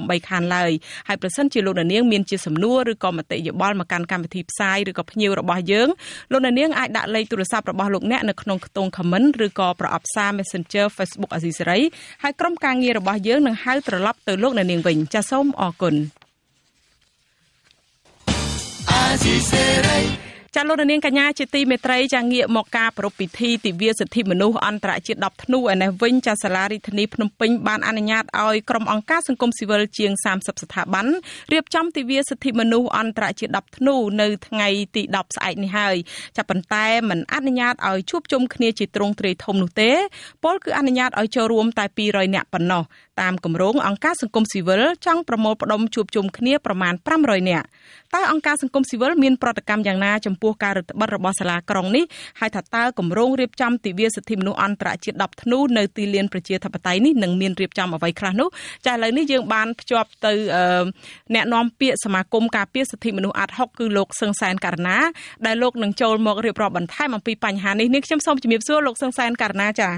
បីខានឡើយហើយប្រសិនជាលោកនាងមានជាសំណួរឬក៏មតិយោបល់មកកាន់កម្មវិធីផ្សាយឬក៏ភ្ញៀវរបស់យើងលោកនាងអាចដាក់លេខទូរស័ព្ទរបស់លោកអ្នកនៅក្នុងខ្ទង់ comment ឬក៏ប្រអប់សារ Messenger Facebook អាស៊ីសេរីហើយក្រុមការងាររបស់យើងនឹងហៅត្រឡប់ទៅលោកនាងវិញចាសសូមអរគុណអាស៊ីសេរីចាលោកនាងកញ្ញាជាទីមេត្រីចាងាកមកការប្រារព្ធពិធីទិវាសិទ្ធិមនុស្សអន្តរជាតិដប់ធ្នូឯនេះវិញចាសាលារដ្ឋាភិបាលភ្នំពេញបានអនុញ្ញាតឲ្យក្រុមអង្គការសង្គមស៊ីវិលជាងសាមសិបស្ថាប័នរៀបចំទិវាសិទ្ធិមនុស្សអន្តរជាតិដប់ធ្នូនៅថ្ងៃទីដប់ស្អែកនេះហើយចាប៉ុន្តែមិនអនុញ្ញាតឲ្យជួបជុំគ្នាជាទ្រង់ទ្រាយធំនោះទេពលគឺអនុញ្ញាតឲ្យចូលរួមតែពីររយនាក់ប៉ុណ្ណោះតាមគម្រោងអង្គការសង្គមស៊ីវិលចង់ប្រមូលផ្ដុំជួបជុំគ្នាប្រមាណប្រាំរយនាក់តើអង្គការសង្គមស៊ីវិលមានប្រតិកម្មយ៉ាងណាចំពោះការរដ្ឋបិទរបស់សាលាក្រុងនេះហើយថាតើគម្រោងរៀបចំទិវាសិទ្ធិមនុស្សអន្តរជាតិដប់ធ្នូនៅទីលានប្រជាធិបតេយ្យនេះនឹងមានរៀបចំអ្វីខ្លះនោះចាឥឡូវនេះយើងបានភ្ជាប់ទៅអ្នកនាំពាក្យសមាគមការពារសិទ្ធិមនុស្សអាត់ហុកគឺលោកសឹងសែនករណាដែលលោកនឹងចូលមករៀបរាប់បន្ថែមអំពីបញ្ហានេះនេះខ្ញុំសូមជម្រាបសួរលោកសឹងសែនករណាចា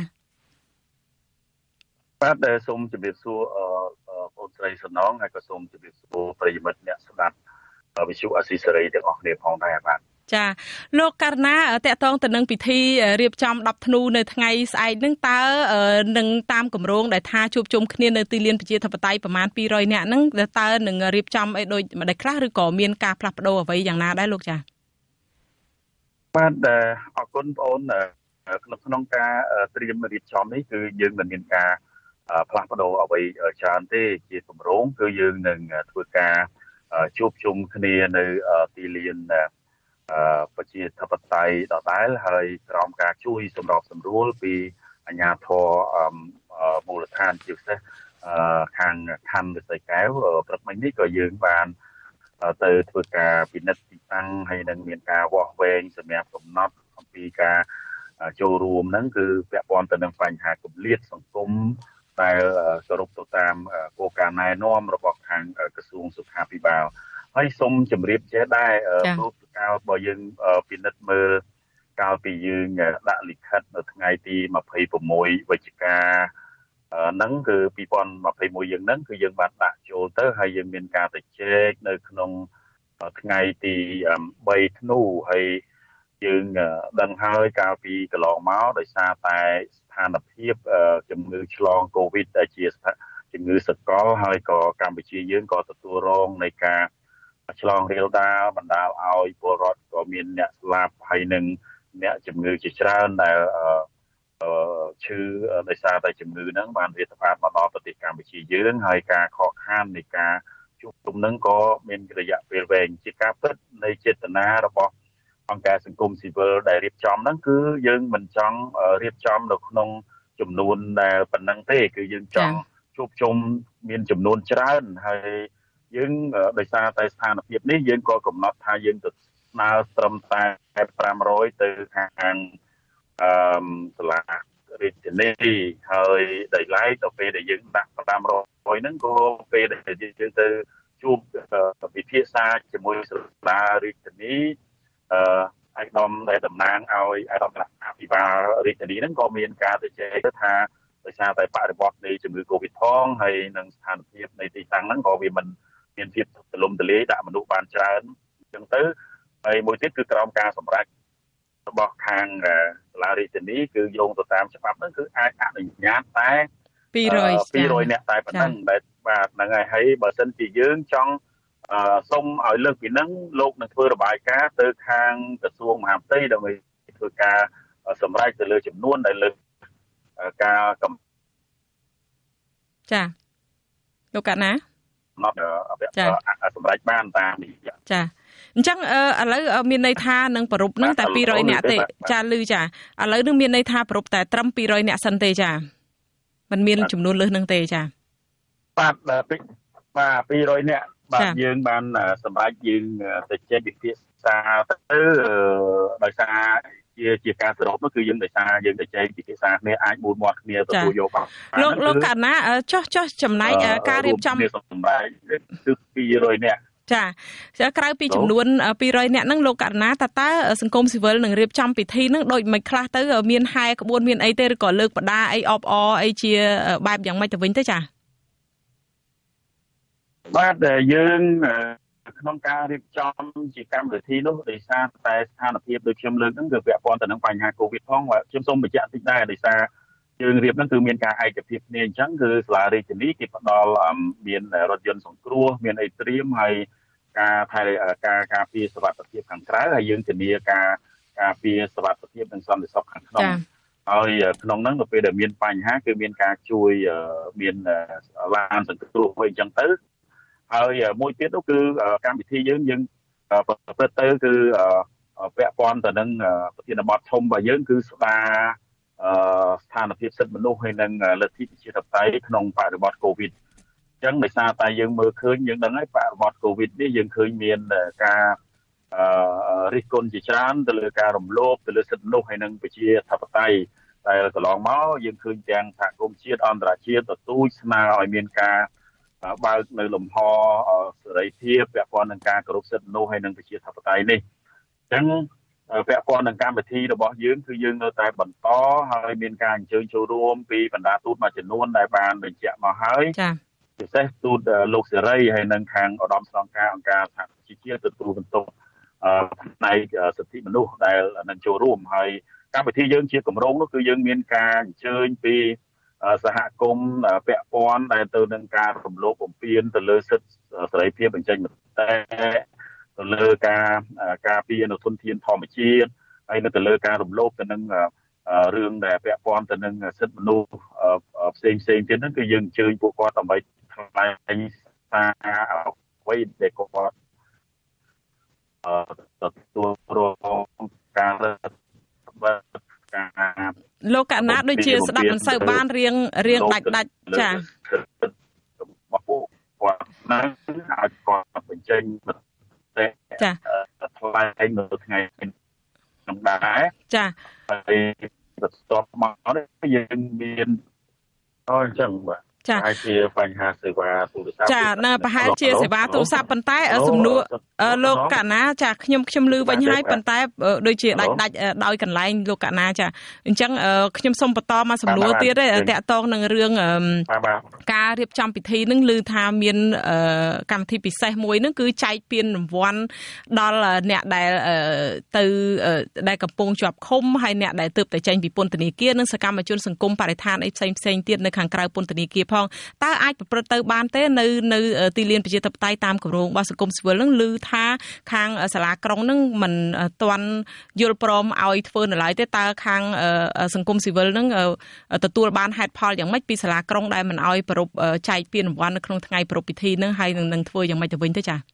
បាទសូមជម្រាបសួរបងស្រីសំណងហើយក៏សូមជម្រាបសួរប្រិយមិត្តអ្នកស្ដាប់វិទ្យុអាស៊ីសេរីទាំងអស់គ្នាផងដែរបាទចាលោកករណាតកតងទៅនឹងពិធីរៀបចំដប់ធ្នូនៅថ្ងៃស្អែកនឹងតើនឹងតាមគម្រោងដែលថាជួបជុំគ្នានៅទីលានប្រជាធិបតេយ្យប្រមាណពីរយនាក់ហ្នឹងតើនឹងរៀបចំអីដូចម្ដេចខ្លះឬក៏មានការផ្លាស់ប្ដូរអ្វីយ៉ាងណាដែរលោកចាបាទអរគុណបងអូនក្នុងក្នុងការត្រៀមរៀបចំនេះគឺយើងមិនមានការផ្លាស់ប្ដូរអ្វីច្រើនទេជាគម្រោងគឺយើងនឹងធ្វើការជួបជុំគ្នានៅទីលានប្រជាធិបតេយ្យដដែលហើយក្រោមការជួយសម្របសម្រួលពីអាជ្ញាធរមូលដ្ឋានជាពិសេសខាងខណ្ឌវិស័យកែវព្រឹកមិញនេះក៏យើងបានទៅធ្វើការពិនិត្យទីតាំងហើយនឹងមានការវាស់វែងសម្រាប់កំណត់អំពីការចូលរួមហ្នឹងគឺពាក់ព័ន្ធទៅនឹងបញ្ហាគម្លាតសង្គមដែលសរុបទៅតាមគោលការណ៍ណែនាំរបស់ខាងក្រសួងសុខាភិបាលហើយសូមជម្រាបចេះដែររូបកាលបើយើងពិនិត្យមើលកាលពីយើងដាក់លិខិតនៅថ្ងៃទីម្ភៃប្រាំមួយវិច្ឆិកាហ្នឹងគឺពីរពាន់ម្ភៃមួយយើងហ្នឹងគឺយើងបានដាក់ចូលទៅហើយយើងមានការទៅជែកនៅក្នុងថ្ងៃទីបីធ្នូហើយយើងដឹងហើយកាលពីកន្លងមកដោយសារតែស្ថានភាពជំងឺឆ្លងកូវីដដែលជាជំងឺសកលហើយក៏កម្ពុជាយើងក៏ទទួលរងនៃការឆ្លងរាលដាលបណ្ដាលឲ្យពលរដ្ឋក៏មានអ្នកស្លាប់ហើយនឹងអ្នកជំងឺជាច្រើនដែលឈឺដោយសារតែជំងឺហ្នឹងបានរាតត្បាតមកដល់ប្រទេសកម្ពុជាយើងហើយការខកខាននៃការជួបជុំហ្នឹងក៏មានរយៈពេលវែងជាការពិតនៃចេតនារបស់អង្គការសង្គមស៊ីវិលដែលរៀបចំហ្នឹងគឺយើងមិនចង់រៀបចំនៅក្នុងចំនួនដែលប៉ុណ្ណឹងទេគឺយើងចង់ជួបជុំមានចំនួនច្រើនហើយយើងដោយសារតែស្ថានភាពនេះយើងក៏កំណត់ថាយើងទៅស្នើត្រឹមតែប្រាំរយទៅខាងអឺសាលារាជធានីហើយដោយឡែកទៅពេលដែលយើងដាក់ប្រាំរយហ្នឹងក៏ពេលដែលយើងទៅជួបពិភាក្សាជាមួយសាលារាជធានីអឺឯកឧត្តមដែលតំណាងឲ្យឯកឧត្តមអភិបាលរាជធានីហ្នឹងក៏មានការទៅចែកថាដោយសារតែបរិបទនៃជំងឺ Covid ផងហើយនឹងស្ថានភាពនៃទីតាំងហ្នឹងក៏វាមិនមានភាពទលំទលាយដាក់មនុស្សបានច្រើនអញ្ចឹងទៅហើយមួយទៀតគឺក្រោមការសម្រេចរបស់ខាងសាលារាជធានីគឺយោងទៅតាមច្បាប់ហ្នឹងគឺអាចអនុញ្ញាតតែពីរយពីរយអ្នកតែប៉ុណ្ណឹងដែលបាទហ្នឹងហើយហើយបើសិនជាយើងចង់សូមឲ្យលើកពីហ្នឹងលោកនឹងធ្វើរបាយការណ៍ទៅខាងក្រសួងមហាផ្ទៃដើម្បីធ្វើការសម្រេចទៅលើចំនួនដែលលើកការកំចាលោកកណាមកសម្រាប់បានតាមនេះចាអញ្ចឹងឥឡូវមានន័យថានឹងប្រពនឹងតែពីររយនាក់ទេចាលឺចាឥឡូវនឹងមានន័យថាប្រពតែត្រឹមពីររយនាក់សិនទេចាมันមានចំនួនលើសនឹងទេចាបាទបាទពីររយនាក់បាទយើងបានសម្រាប់យើងទៅចេញវិភាសាទៅដោយសារជាជាការសរុបនោះគឺយើងដោយសារយើងទៅចែកពិភាក្សាគ្នាអាចមូលមាត់គ្នាទទួលយកបានលោកលោកកណាចោះចោះចំណែកការរៀបចំសម្រាប់គឺពីរយនាក់ចាក្រៅពីចំនួនពីរយនាក់ហ្នឹងលោកករណាតើតើសង្គមស៊ីវិលនឹងរៀបចំពិធីហ្នឹងដូចមិនខ្លះទៅមានហែក្បួនមានអីទេឬក៏លើកបដាអីអបអអីជាបែបយ៉ាងម៉េចទៅវិញទៅចាបាទដែលយើងក្នុងការរៀបចំជាកម្មវិធីនោះដោយសារតែស្ថានភាពដូចខ្ញុំលើកហ្នឹងគឺពាក់ព័ន្ធទៅនឹងបញ្ហាកូវីដផងខ្ញុំសូមបញ្ជាក់តិចដែរដោយសារយើងរៀបហ្នឹងគឺមានការឯកភាពគ្នាអញ្ចឹងគឺសាលារាជធានីគេផ្ដល់មានរថយន្តសង្គ្រោះមានអីត្រៀមហើយការថែការការពារសុវត្ថិភាពខាងក្រៅហើយយើងធានាការការពារសុវត្ថិភាពនិងសន្តិសុខខាងក្នុងហើយក្នុងហ្នឹងទៅពេលដែលមានបញ្ហាគឺមានការជួយមានឡានសង្គ្រោះអីអញ្ចឹងទៅហើយមួយទៀតនោះគឺកម្មវិធីយើងយើងប្រព្រឹត្តទៅគឺពាក់ព័ន្ធទៅនឹងប្រធានបទធំរបស់យើងគឺស្ដារស្ថានភាពសិទ្ធិមនុស្សហើយនិងលទ្ធិប្រជាធិបតេយ្យក្នុងបរិបទកូវីដអញ្ចឹងដោយសារតែយើងមើលឃើញយើងដឹងហើយបរិបទកូវីដនេះយើងឃើញមានការរិះគន់ជាច្រើនទៅលើការរំលោភទៅលើសិទ្ធិមនុស្សហើយនិងប្រជាធិបតេយ្យដែលកន្លងមកយើងឃើញទាំងសហគមន៍ជាតិអន្តរជាតិទទូចស្នើឲ្យមានការបើកនៅលំហសេរីភាពពាក់ព័ន្ធនឹងការគោរពសិទ្ធិមនុស្សហើយនិងប្រជាធិបតេយ្យនេះអញ្ចឹងពាក់ព័ន្ធនឹងកម្មវិធីរបស់យើងគឺយើងនៅតែបន្តហើយមានការអញ្ជើញចូលរួមពីបណ្ដាទូតមួយចំនួនដែលបានបញ្ជាក់មកហើយចា៎ពិសេសទូតលោកសេរីហើយនិងខាងឧត្តមស្នងការអង្គការសហប្រជាជាតិទទួលបន្ទុកផ្នែកសិទ្ធិមនុស្សដែលនឹងចូលរួមហើយកម្មវិធីយើងជាគម្រោងនោះគឺយើងមានការអញ្ជើញពីសហគមន៍ពាក់ព័ន្ធដែលទៅនឹងការរំលោភបំពានទៅលើសិទ្ធិសេរីភាពបញ្ចេញមតិទៅលើការការពារនៅធនធានធម្មជាតិហើយនៅទៅលើការរំលោភទៅនឹងរឿងដែលពាក់ព័ន្ធទៅនឹងសិទ្ធិមនុស្សផ្សេងផ្សេងទៀតហ្នឹងគឺយើងអញ្ជើញពួកគាត់ដើម្បីថ្លែងសារអ្វីដែលគាត់ទទួលរងការការលោកកណាដូចជាស្ដាប់មិនសូវបានរៀងរៀងដាច់ដាច់ចារបស់ពួកគាត់ហ្នឹងឲ្យគាត់បញ្ចេញមតិចាថ្លែងនៅថ្ងៃក្នុងដែរចាហើយបន្ទាប់មកនេះយើងមានអូអញ្ចឹងបាទហើយជាបញ្ហាសេវាទូរស័ព្ទចានៅប្រហែលជាសេវាទូរស័ព្ទប៉ុន្តែសំណួរលោកកណាចាខ្ញុំខ្ញុំឮវិញហើយប៉ុន្តែដូចជាដាច់ដាច់ដោយកន្លែងលោកកណាចាអញ្ចឹងខ្ញុំសូមបន្តមកសំណួរទៀតទេតាក់ទងនឹងរឿងការរៀបចំពិធីនឹងឮថាមានកម្មវិធីពិសេសមួយនឹងគឺចែកពានរង្វាន់ដល់អ្នកដែលទៅដែលកំពុងជាប់ឃុំហើយអ្នកដែលទើបតែចេញពីពន្ធនាគារនិងសកម្មជនសង្គមបរិស្ថានអីផ្សេងផ្សេងទៀតនៅខាងក្រៅពន្ធនាគារផងតើអាចប្រព្រឹត្តទៅបានទេនៅនៅទីលានប្រជាធិបតេយ្យតាមគម្រោងរបស់សង្គមស៊ីវិលនឹងឮថាខាងសាលាក្រុងនឹងមិនទាន់យល់ព្រមឲ្យធ្វើនៅឡើយទេតើខាងសង្គមស៊ីវិលនឹងទទួលបានហេតុផលយ៉ាងម៉េចពីសាលាក្រុងដែលមិនឲ្យប្រពចែកពានរង្វាន់នៅក្នុងថ្ងៃប្រពៃពិធីនឹងហើយនឹងនឹងធ្វើយ៉ាងម៉េចទៅវិញទៅចា៎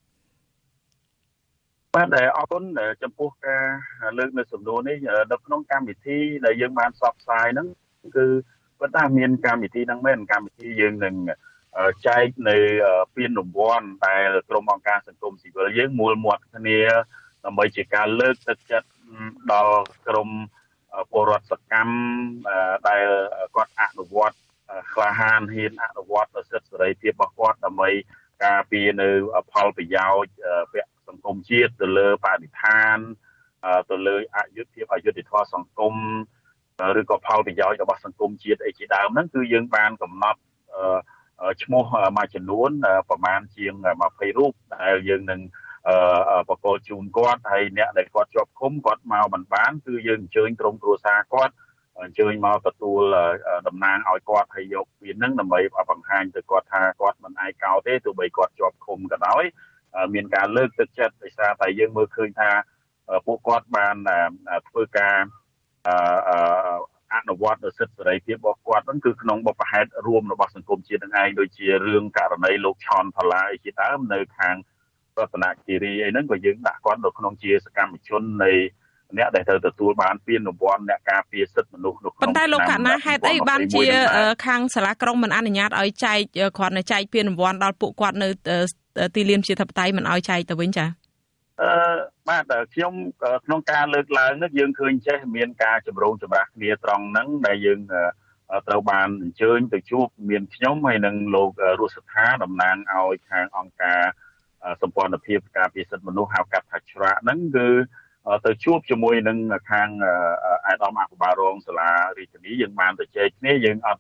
បាទអរគុណចំពោះការលើកនៅសំណួរនេះនៅក្នុងកម្មវិធីដែលយើងបានផ្សព្វផ្សាយហ្នឹងគឺគាត់ថាមានកម្មវិធីហ្នឹងមែនកម្មវិធីយើងនឹងចែកនៅពានរង្វាន់ដែលក្រុមអង្គការសង្គមស៊ីវិលយើងមូលមាត់គ្នាដើម្បីជាការលើកទឹកចិត្តដល់ក្រុមពលរដ្ឋសកម្មដែលគាត់អនុវត្តក្លាហានហ៊ានអនុវត្តសិទ្ធិសេរីភាពរបស់គាត់ដើម្បីការពារនៅផលប្រយោជន៍ពាក់សង្គមជាតិទៅលើបរិស្ថានទៅលើអយុត្តិភាពអយុត្តិធម៌សង្គមឬក៏ផលប្រយោជន៍របស់សង្គមជាតិអីជាដើមហ្នឹងគឺយើងបានកំណត់ឈ្មោះមួយចំនួនប្រមាណជាងยี่สิบរូបដែលយើងនឹងបកគោជូនគាត់ហើយអ្នកដែលគាត់ជាប់ឃុំគាត់មកមិនបានគឺយើងអញ្ជើញក្រុមគ្រួសារគាត់អញ្ជើញមកទទួលតំណាងឲ្យគាត់ហើយយកពានហ្នឹងដើម្បីបង្ហាញទៅគាត់ថាគាត់មិនឯកោទេទោះបីគាត់ជាប់ឃុំក៏ដោយមានការលើកទឹកចិត្តដោយសារតែយើងមើលឃើញថាពួកគាត់បានធ្វើការអនុវត្តនូវសិទ្ធិសេរីភាពរបស់គាត់ហ្នឹងគឺក្នុងបបហេតុរួមរបស់សង្គមជាតិនឹងឯងដូចជារឿងករណីលោកឆនផល្លាជាដើមនៅខាងរតនគិរីអីហ្នឹងក៏យើងដាក់គាត់នៅក្នុងជាសកម្មជននៃអ្នកដែលត្រូវទទួលបានពានរង្វាន់អ្នកការពារសិទ្ធិមនុស្សនៅក្នុងប៉ុន្តែលោកកណាហេតុអីបានជាខាងសាលាក្រុងមិនអនុញ្ញាតឲ្យចែកគ្រាន់តែចែកពានរង្វាន់ដល់ពួកគាត់នៅទីលានប្រជាធិបតេយ្យមិនឲ្យចែកទៅវិញចាអឺបាទខ្ញុំក្នុងការលើកឡើងនេះយើងឃើញចេះមានការចម្រូងចម្រាសគ្នាត្រង់ហ្នឹងដែលយើងត្រូវបានអញ្ជើញទៅជួបមានខ្ញុំហើយនិងលោករស់សថាតំណាងឲ្យខាងអង្គការសម្ព័ន្ធភាពការពារសិទ្ធិមនុស្សហៅកាត់ថាច្រាក់ហ្នឹងគឺទៅជួបជាមួយនឹងខាងអាយដាមអភិបាលរងសាលារាជធានីយើងបានទៅជែកគ្នាយើងអត់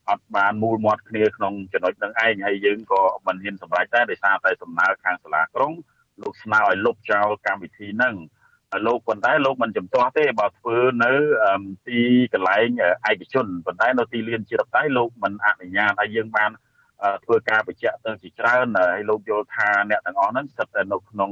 អត់បានមូលមាត់គ្នាក្នុងចំណុចនឹងឯងហើយយើងក៏មិនហ៊ានសម្រេចដែរដោយសារតែសំណើខាងសាលាក្រុងលោកស្នើឲ្យលុបចោលកម្មវិធីហ្នឹងលោកប៉ុន្តែលោកមិនចំទាស់ទេបើធ្វើនៅទីកន្លែងឯកជនប៉ុន្តែនៅទីលានជាតិតៃលោកមិនអនុញ្ញាតឲ្យយើងបានធ្វើការបញ្ជាក់ទៅជាច្រើនហើយលោកយល់ថាអ្នកទាំងអស់ហ្នឹងស្ថិតនៅក្នុង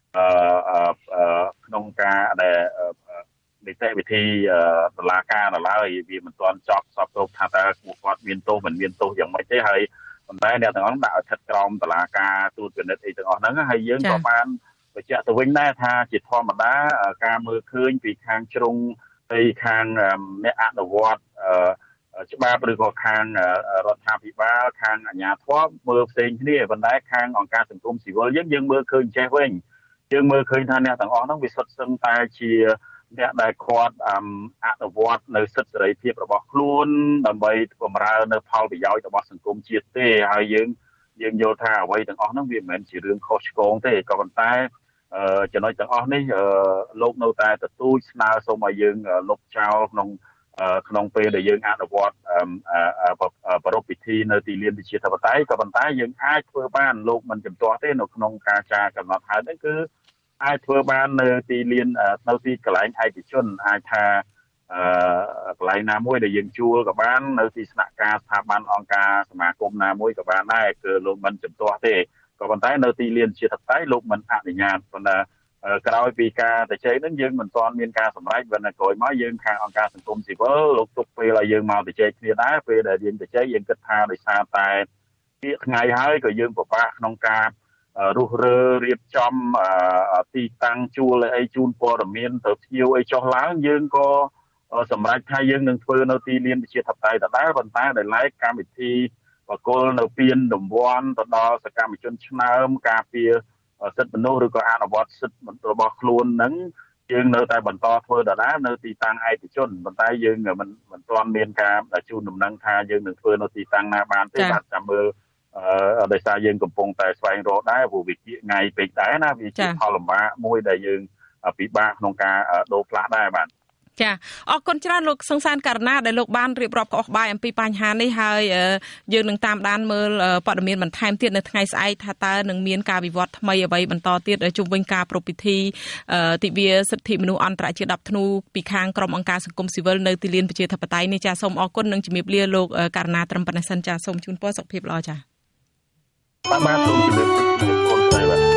ក្នុងការដែលនីតិវិធីតុលាការនៅឡើយវាមិនទាន់ចប់សពទោសថាតើគាត់មានទោសមិនមានទោសយ៉ាងម៉េចទេហើយប៉ុន្តែអ្នកទាំងអស់ដាក់ឲ្យស្ថិតក្រោមតុលាការទូតពិនិត្យអីទាំងអស់ហ្នឹងហើយយើងក៏បានបញ្ជាក់ទៅវិញដែរថាជាធម្មតាការមើលឃើញពីខាងជ្រុងពីខាងអ្នកអនុវត្តច្បាប់ឬក៏ខាងរដ្ឋាភិបាលខាងអាជ្ញាធរមើលផ្សេងគ្នាប៉ុន្តែខាងអង្គការសង្គមស៊ីវិលយើងយើងមើលឃើញចេះវិញយើងមើលឃើញថាអ្នកទាំងអស់ហ្នឹងវាសុទ្ធសឹងតែជាអ្នកដែលគាត់អនុវត្តនៅសិទ្ធិសេរីភាពរបស់ខ្លួនដើម្បីបម្រើនៅផលប្រយោជន៍របស់សង្គមជាតិទេហើយយើងយើងយល់ថាអ្វីទាំងអស់ហ្នឹងវាមិនមែនជារឿងខុសឆ្គងទេក៏ប៉ុន្តែចំណុចទាំងអស់នេះលោកនៅតែទទូចស្នើសូមឲ្យយើងលុបចោលក្នុងក្នុងពេលដែលយើងអនុវត្តប្រពៃពិធីនៅទីលានប្រជាធិបតេយ្យក៏ប៉ុន្តែយើងអាចធ្វើបានលោកមិនចំទាស់ទេនៅក្នុងការចារកំណត់ហេតុនេះគឺអាចធ្វើបាននៅទីលាននៅទីកន្លែងឯកជនអាចថាកន្លែងណាមួយដែលយើងជួលក៏បាននៅទីស្នាក់ការស្ថាប័នអង្គការសមាគមណាមួយក៏បានដែរគឺលោកមិនចំទាស់ទេក៏ប៉ុន្តែនៅទីលានជាថតៃលោកមិនអនុញ្ញាតប៉ុន្តែក្រោយពីការតេជ័យនឹងយើងមិនទាន់មានការសម្រេចប៉ុន្តែក្រោយមកយើងខាងអង្គការសង្គមស៊ីវិលលោកទុកពេលឲ្យយើងមកតេជ័យគ្នាដែរពេលដែលយើងតេជ័យយើងគិតថាដោយសារតែពីថ្ងៃហើយក៏យើងពិបាកក្នុងការរុះរើរៀបចំទីតាំងជួលអីជូនព័ត៌មានទៅភ្ញៀវអីចុះឡើងយើងក៏សម្រេចថាយើងនឹងធ្វើនៅទីលានប្រជាធិបតេយ្យដដែលប៉ុន្តែដោយឡែកកម្មវិធីបកគលនៅពានរង្វាន់ទៅដល់សកម្មជនឆ្នើមការពារសិទ្ធិមនុស្សឬក៏អនុវត្តសិទ្ធិរបស់ខ្លួនហ្នឹងយើងនៅតែបន្តធ្វើដដែលនៅទីតាំងឯកជនប៉ុន្តែយើងមិនមិនទាន់មានការជូនដំណឹងថាយើងនឹងធ្វើនៅទីតាំងណាបានទេបាទចាំមើលដោយសារយើងកំពុងតែស្វែងរកដែរព្រោះវាជាថ្ងៃពេកដែរណាវាជាផលលំបាកមួយដែលយើងពិបាកក្នុងការដូរផ្លាស់ដែរបាទចាអរគុណច្រើនលោកសង្សានករណាដែលលោកបានរៀបរាប់ក្បោះក្បាយអំពីបញ្ហានេះហើយយើងនឹងតាមដានមើលព័ត៌មានបន្ថែមទៀតនៅថ្ងៃស្អែកថាតើនឹងមានការវិវត្តថ្មីអ្វីបន្តទៀតជុំវិញការប្រពៃពិធីទិវាសិទ្ធិមនុស្សអន្តរជាតិដប់ធ្នូពីខាងក្រុមអង្គការសង្គមស៊ីវិលនៅទីលានប្រជាធិបតេយ្យនេះចាសូមអរគុណនិងជំរាបលាលោកករណាត្រឹមប៉ុណ្ណេះសិនចាសូមជូនពរសុខភាពល្អចាបាទបាទសូមជម្រាបជូនទៅបាទ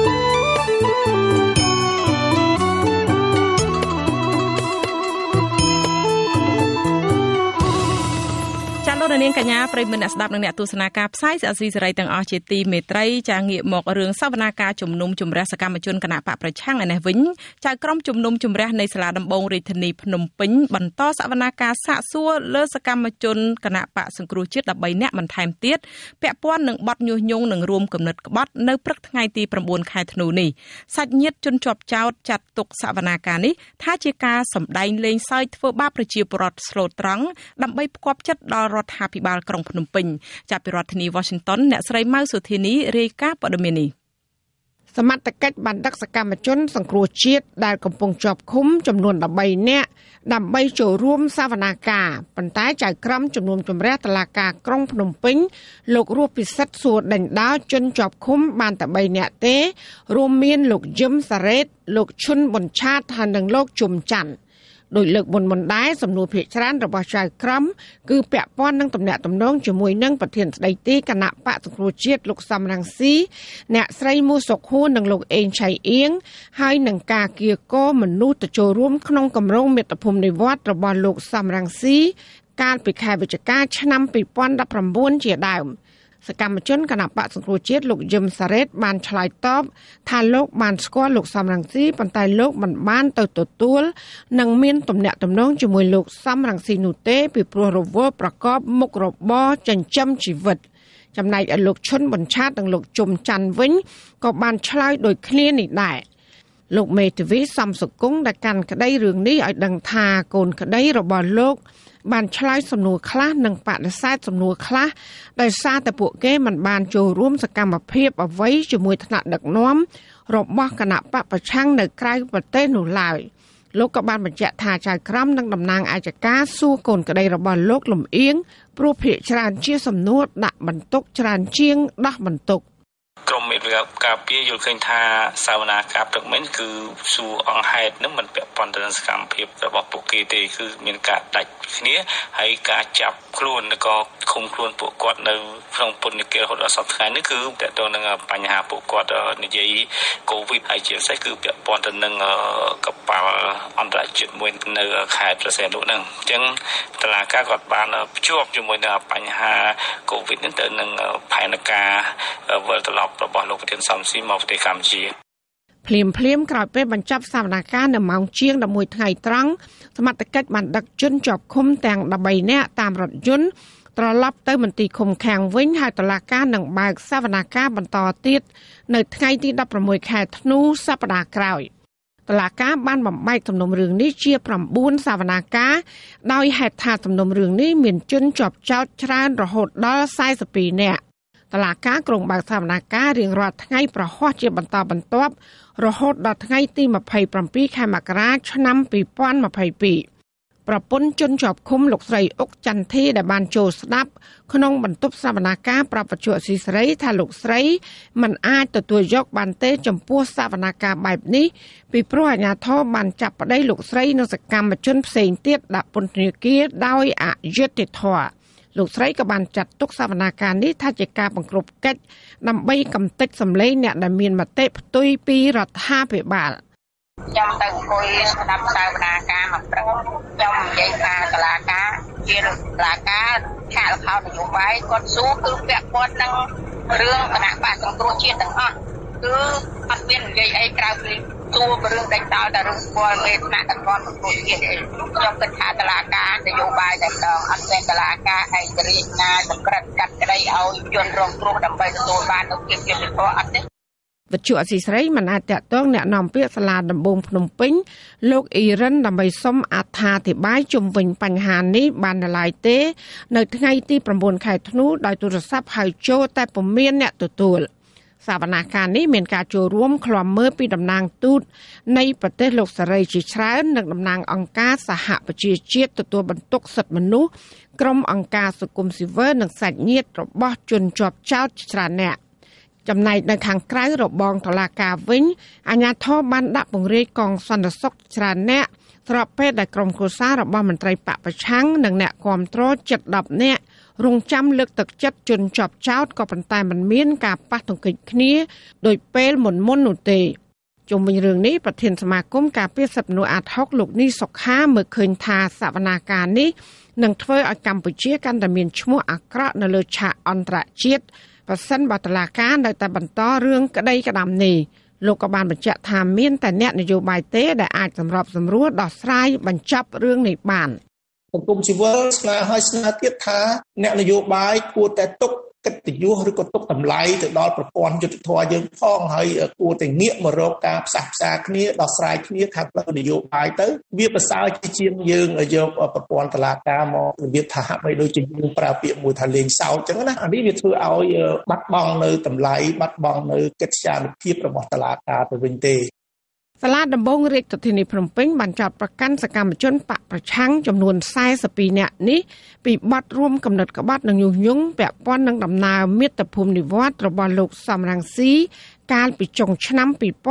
លោកនាងកញ្ញាប្រិយមិត្តអ្នកស្ដាប់និងអ្នកទស្សនាការផ្សាយអាស៊ីសេរីទាំងអស់ជាទីមេត្រីចាងាកមករឿងសវនាការជំនុំជម្រះសកម្មជនគណៈបកប្រឆាំងឯនេះវិញចៅក្រមជំនុំជម្រះនៃសាលាដំបងរាជធានីភ្នំពេញបន្តសវនាការសាកសួរលើសកម្មជនគណៈបកសង្គ្រោះជាតិដប់បីនាក់បន្ថែមទៀតពាក់ព័ន្ធនឹងបទញុះញង់និងរួមគំនិតក្បត់នៅព្រឹកថ្ងៃទីប្រាំបួនខែធ្នូនេះសាច់ញាតិជនជាប់ចោទចាត់ទុកសវនាការនេះថាជាការសម្ដែងលេងសើចធ្វើបាបប្រជាពលរដ្ឋស្លូតត្រង់ដើម្បីផ្គាប់ចិត្តដល់រដ្ឋាភិបាលក្រុងភ្នំពេញចាប់ពីរដ្ឋធានី Washington អ្នកស្រីម៉ៅសុធានីរាយការណ៍ព័ត៌មាននេះសមត្ថកិច្ចបានដឹកសកម្មជនសង្គ្រោះជាតិដែលកំពុងជាប់ឃុំចំនួនដប់បីនាក់ដើម្បីចូលរួមសវនាការប៉ុន្តែចៅក្រមជំនុំជម្រះតុលាការក្រុងភ្នំពេញលោករស់ពិសិដ្ឋសួរដេញដោលជនជាប់ឃុំបានតែបីនាក់ទេរួមមានលោកយឹមសារ៉េតលោកឈុនប៊ុនឆាតហើយនិងលោកជុំច័ន្ទដោយលើកមុនមុនដែរសំណួរភាគច្រើនរបស់ចៅក្រមគឺពាក់ព័ន្ធនឹងទំនាក់ទំនងជាមួយនឹងប្រធានស្ដីទីគណៈបកសង្គ្រោះជាតិលោកសំរងស៊ីអ្នកស្រីមូសុកហួរនិងលោកអេងឆៃអៀងហើយនឹងការគៀកមនុស្សទៅចូលរួមក្នុងគម្រោងមាតុភូមិនិវត្តរបស់លោកសំរងស៊ីកាលពីខែវិច្ឆិកាឆ្នាំពីរពាន់ដប់ប្រាំបួនជាដើមសកម្មជនគណបកសង្គ្រោះជាតិលោកយឹមសារ៉េតបានឆ្លើយតបថាលោកបានស្គាល់លោកសំរងស៊ីប៉ុន្តែលោកមិនបានទៅទទួលនិងមានទំនាក់ទំនងជាមួយលោកសំរងស៊ីនោះទេពីព្រោះរវល់ប្រកបមុខរបរចិញ្ចឹមជីវិតចំណែកឯលោកឈុនប៊ុនឆាតនិងលោកជុំច័ន្ទវិញក៏បានឆ្លើយដូចគ្នានេះដែរលោកមេធាវីសំសុគង្គដែលកាន់ក្តីរឿងនេះឲ្យដឹងថាកូនក្តីរបស់លោកបានឆ្លើយសំណួរខ្លះនិងបដិសេធសំណួរខ្លះដោយសារតែពួកគេមិនបានចូលរួមសកម្មភាពអ្វីជាមួយថ្នាក់ដឹកនាំរបស់គណៈបកប្រឆាំងនៅក្រៅប្រទេសនោះឡើយលោកក៏បានបញ្ជាក់ថាចៅក្រមនឹងតំណាងអាយកាសួរកូនក្តីរបស់លោកលំអៀងព្រោះភាគច្រើនជាសំណួរដាក់បន្ទុកច្រើនជាងដោះបន្ទុកក្រមមេធាវីការពារយល់ឃើញថាសាវនាការព្រឹកមិញគឺសួរអង្គហេតុនឹងមិនពាក់ព័ន្ធទៅនឹងសកម្មភាពរបស់ពួកគេទេគឺមានការដាច់គ្នាហើយការចាប់ខ្លួនឬក៏ឃុំខ្លួនពួកគាត់នៅក្នុងពន្ធនាគាររហូតដល់សប្តាហ៍ថ្ងៃនេះគឺតើតើនឹងបញ្ហាពួកគាត់និយាយកូវីដហើយជាពិសេសគឺពាក់ព័ន្ធទៅនឹងកប៉ាល់អន្តរជាតិមួយនៅខេត្តព្រះសីហនុហ្នឹងអញ្ចឹងតឡាការគាត់បានភ្ជាប់ជាមួយនឹងបញ្ហាកូវីដនេះទៅនឹងផែនការវិលត្រឡប់របស់លោកប្រធានសំស៊ីមកប្រទេសកម្ពុជាភ្លាមភ្លាមក្រោយពេលបញ្ចប់សវនកម្មនៅម៉ោងជាង11ថ្ងៃត្រង់សមត្ថកិច្ចបានដឹកជនជាប់ឃុំទាំង13នាក់តាមរថយន្តត្រឡប់ទៅមន្ទីរឃុំឃាំងវិញហើយតុលាការនឹងបើកសវនកម្មបន្តទៀតនៅថ្ងៃទី16ខែធ្នូសប្តាហ៍ក្រោយតុលាការបានបំបែកសំណុំរឿងនេះជា9សវនកម្មដោយហេតុថាសំណុំរឿងនេះមានជនជាប់ចោទច្រើនរហូតដល់42នាក់តុលាការក្រុងបើកសវនកម្មរៀងរាល់ថ្ងៃប្រហ័សជាបន្តបន្ទាប់រហូតដល់ថ្ងៃទី27ខែមករាឆ្នាំ2022ប្រពន្ធជនជាប់ឃុំលោកស្រីអុកចន្ទធីដែលបានចូលស្ដាប់ក្នុងបន្ទប់សវនកម្មប្រាប់បច្ចុប្បន្នស៊ីស្រីថាលោកស្រីមិនអាចទទួលយកបានទេចំពោះសវនកម្មបែបនេះពីព្រោះអាជ្ញាធរបានចាប់ប្តីលោកស្រីនិងសកម្មជនផ្សេងទៀតដាក់ពន្ធនាគារដោយអយុត្តិធម៌លោកស្រីក៏បានចាត់ទុកសវនកម្មនេះថាជាការបង្ក្រប់កិច្ចដើម្បីកំទេចសម្លេងអ្នកដែលមានមតិផ្ទុយពីរដ្ឋាភិបាលខ្ញុំទៅអង្គុយស្ដាប់សវនកម្មមកព្រឹកខ្ញុំនិយាយថាតុលាការជាតុលាការខាងលខោនយោបាយគាត់សួរគឺពាក់ព័ន្ធនឹងរឿងគណៈបកសង្គ្រោះជាតិទាំងអស់គឺអត់មាននិយាយអីក្រៅពីសួររឿងដេញដោលតែរឿងស្គាល់មេថ្នាក់តំបន់សង្គ្រោះជាតិអីខ្ញុំគិតថាតុលាការនយោបាយតែម្ដងអត់មានតុលាការឯករាជ្យណាសម្ក្រិតកាត់ក្តីឲ្យជនរងគ្រោះដើម្បីទទួលបាននូវភាពយុត្តិធម៌អត់ទេវិទ្យុអសីស្រីមិនអាចតាក់ទងអ្នកនាំពាក្យសាលាដំបងភ្នំពេញលោកអ៊ីរ៉ានដើម្បីសុំអត្ថាធិប្បាយជុំវិញបញ្ហានេះបាននៅឡើយទេនៅថ្ងៃទី9ខែធ្នូដោយទូរស័ព្ទហៅចូលតែពុំមានអ្នកទទួលសវនកម្មនេះមានការចូលរួមឃ្លាំមើលពីតំណាងទូតនៃប្រទេសលោកសេរីជាច្រើននិងតំណាងអង្គការសហប្រជាជាតិទទួលបន្ទុកសិទ្ធិមនុស្សក្រុមអង្គការសង្គមស៊ីវិលនិងសាច់ញាតិរបស់ជនជាប់ចោទច្រើនអ្នកចំណែកនៅខាងក្រៅរបងតុលាការវិញអាជ្ញាធរបានដាក់ពង្រាយកងសន្តិសុខច្រើនអ្នកស្របពេលដែលក្រុមគ្រួសាររបស់មន្ត្រីបកប្រឆាំងនិងអ្នកគាំទ្រជិត10នាក់រងចាំលើកទឹកចិត្តជនជាប់ចោទក៏ប៉ុន្តែមិនមានការប៉ះទង្គិចគ្នាដោយពេលមុនមុននោះទេជុំវិញរឿងនេះប្រធានសមាគមការពារសិទ្ធិមនុស្សអាតហុកលោកនីសុខាមើលឃើញថាសវនាការនេះនឹងធ្វើឲ្យកម្ពុជាកាន់តែមានឈ្មោះអាក្រក់នៅលើឆាកអន្តរជាតិប្រសិនបើតុលាការនៅតែបន្តរឿងក្តីក្តាំនេះលោកក៏បានបញ្ជាក់ថាមានតែអ្នកនយោបាយទេដែលអាចសម្របសម្រួលដោះស្រាយបញ្ចប់រឿងនេះបានសង្គមស៊ីវិលស្នើឲ្យស្នើទៀតថាអ្នកនយោបាយគួរតែទុកកិត្តិយសឬក៏ទុកតម្លៃទៅដល់ប្រព័ន្ធយុត្តិធម៌យើងផងហើយគួរតែងាកមករកការផ្សះផ្សាគ្នាដោះស្រាយគ្នាខាងផ្លូវនយោបាយទៅវាប្រសើរជាងយើងយកប្រព័ន្ធតុលាការមករបៀបថាហាក់បីដូចជាយើងប្រើពាក្យមួយថាលេងសើចអញ្ចឹងណាអានេះវាធ្វើឲ្យបាត់បង់នៅតម្លៃបាត់បង់នៅកិត្យានុភាពរបស់តុលាការទៅវិញទេសាលាដំបងរាជធានីភ្នំពេញបានចោទប្រកាន់សកម្មជនបកប្រឆាំងចំនួន42នាក់នេះពីបទរួមគំនិតក្បត់និងញុះញង់ពាក់ព័ន្ធនឹងដំណើរមាតុភូមិនិវត្តន៍របស់លោកសំរងស៊ីកាលពីចុងឆ្នាំ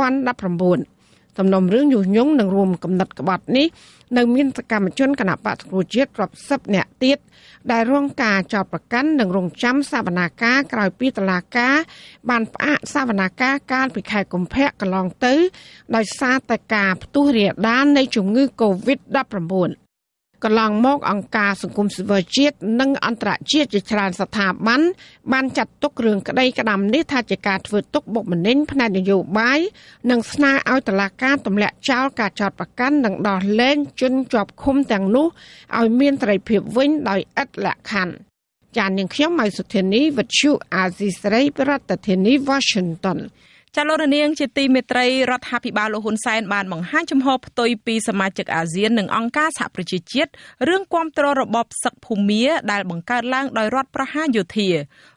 2019សំណុំរឿងញុះញង់និងរួមគំនិតក្បត់នេះនៅមានសកម្មជនគណបក្សសង្គ្រោះជាតិរាប់សិបនាក់ទៀតដែលរងការចោទប្រកាន់និងរងចាំសវនាការក្រោយពីតុលាការបានផ្អាកសវនាការកាលពីខែកុម្ភៈកន្លងទៅដោយសារតែការផ្ទុះរាលដាលនៃជំងឺ កូវីដ -ដប់ប្រាំបួន កន្លងមកអង្គការសង្គមស៊ីវិលជាតិនិងអន្តរជាតិជាច្រើនស្ថាប័នបានចាត់ទុករឿងក្តីក្តាំនេះថាជាការធ្វើទុកបុកម្នេញផ្នែកនយោបាយនិងស្នើឲ្យតុលាការទម្លាក់ចោលការចោទប្រកាន់និងដោះលែងជនជាប់ឃុំទាំងនោះឲ្យមានសេរីភាពវិញដោយឥតលក្ខខណ្ឌចាននាងខ្ញុំម៉ៃសុធានីវិទ្យុអាស៊ីសេរីប្រធានាធិបតី Washington ចាលោករនាងជាទីមេត្រីរដ្ឋាភិបាលលោកហ៊ុនសែនបានបង្ហាញចំហផ្ទុយពីសមាជិកអាស៊ាននិងអង្គការសហប្រជាជាតិរឿងគាំទ្ររបបសឹកភូមាដែលបង្កើតឡើងដោយរដ្ឋប្រហារយោធា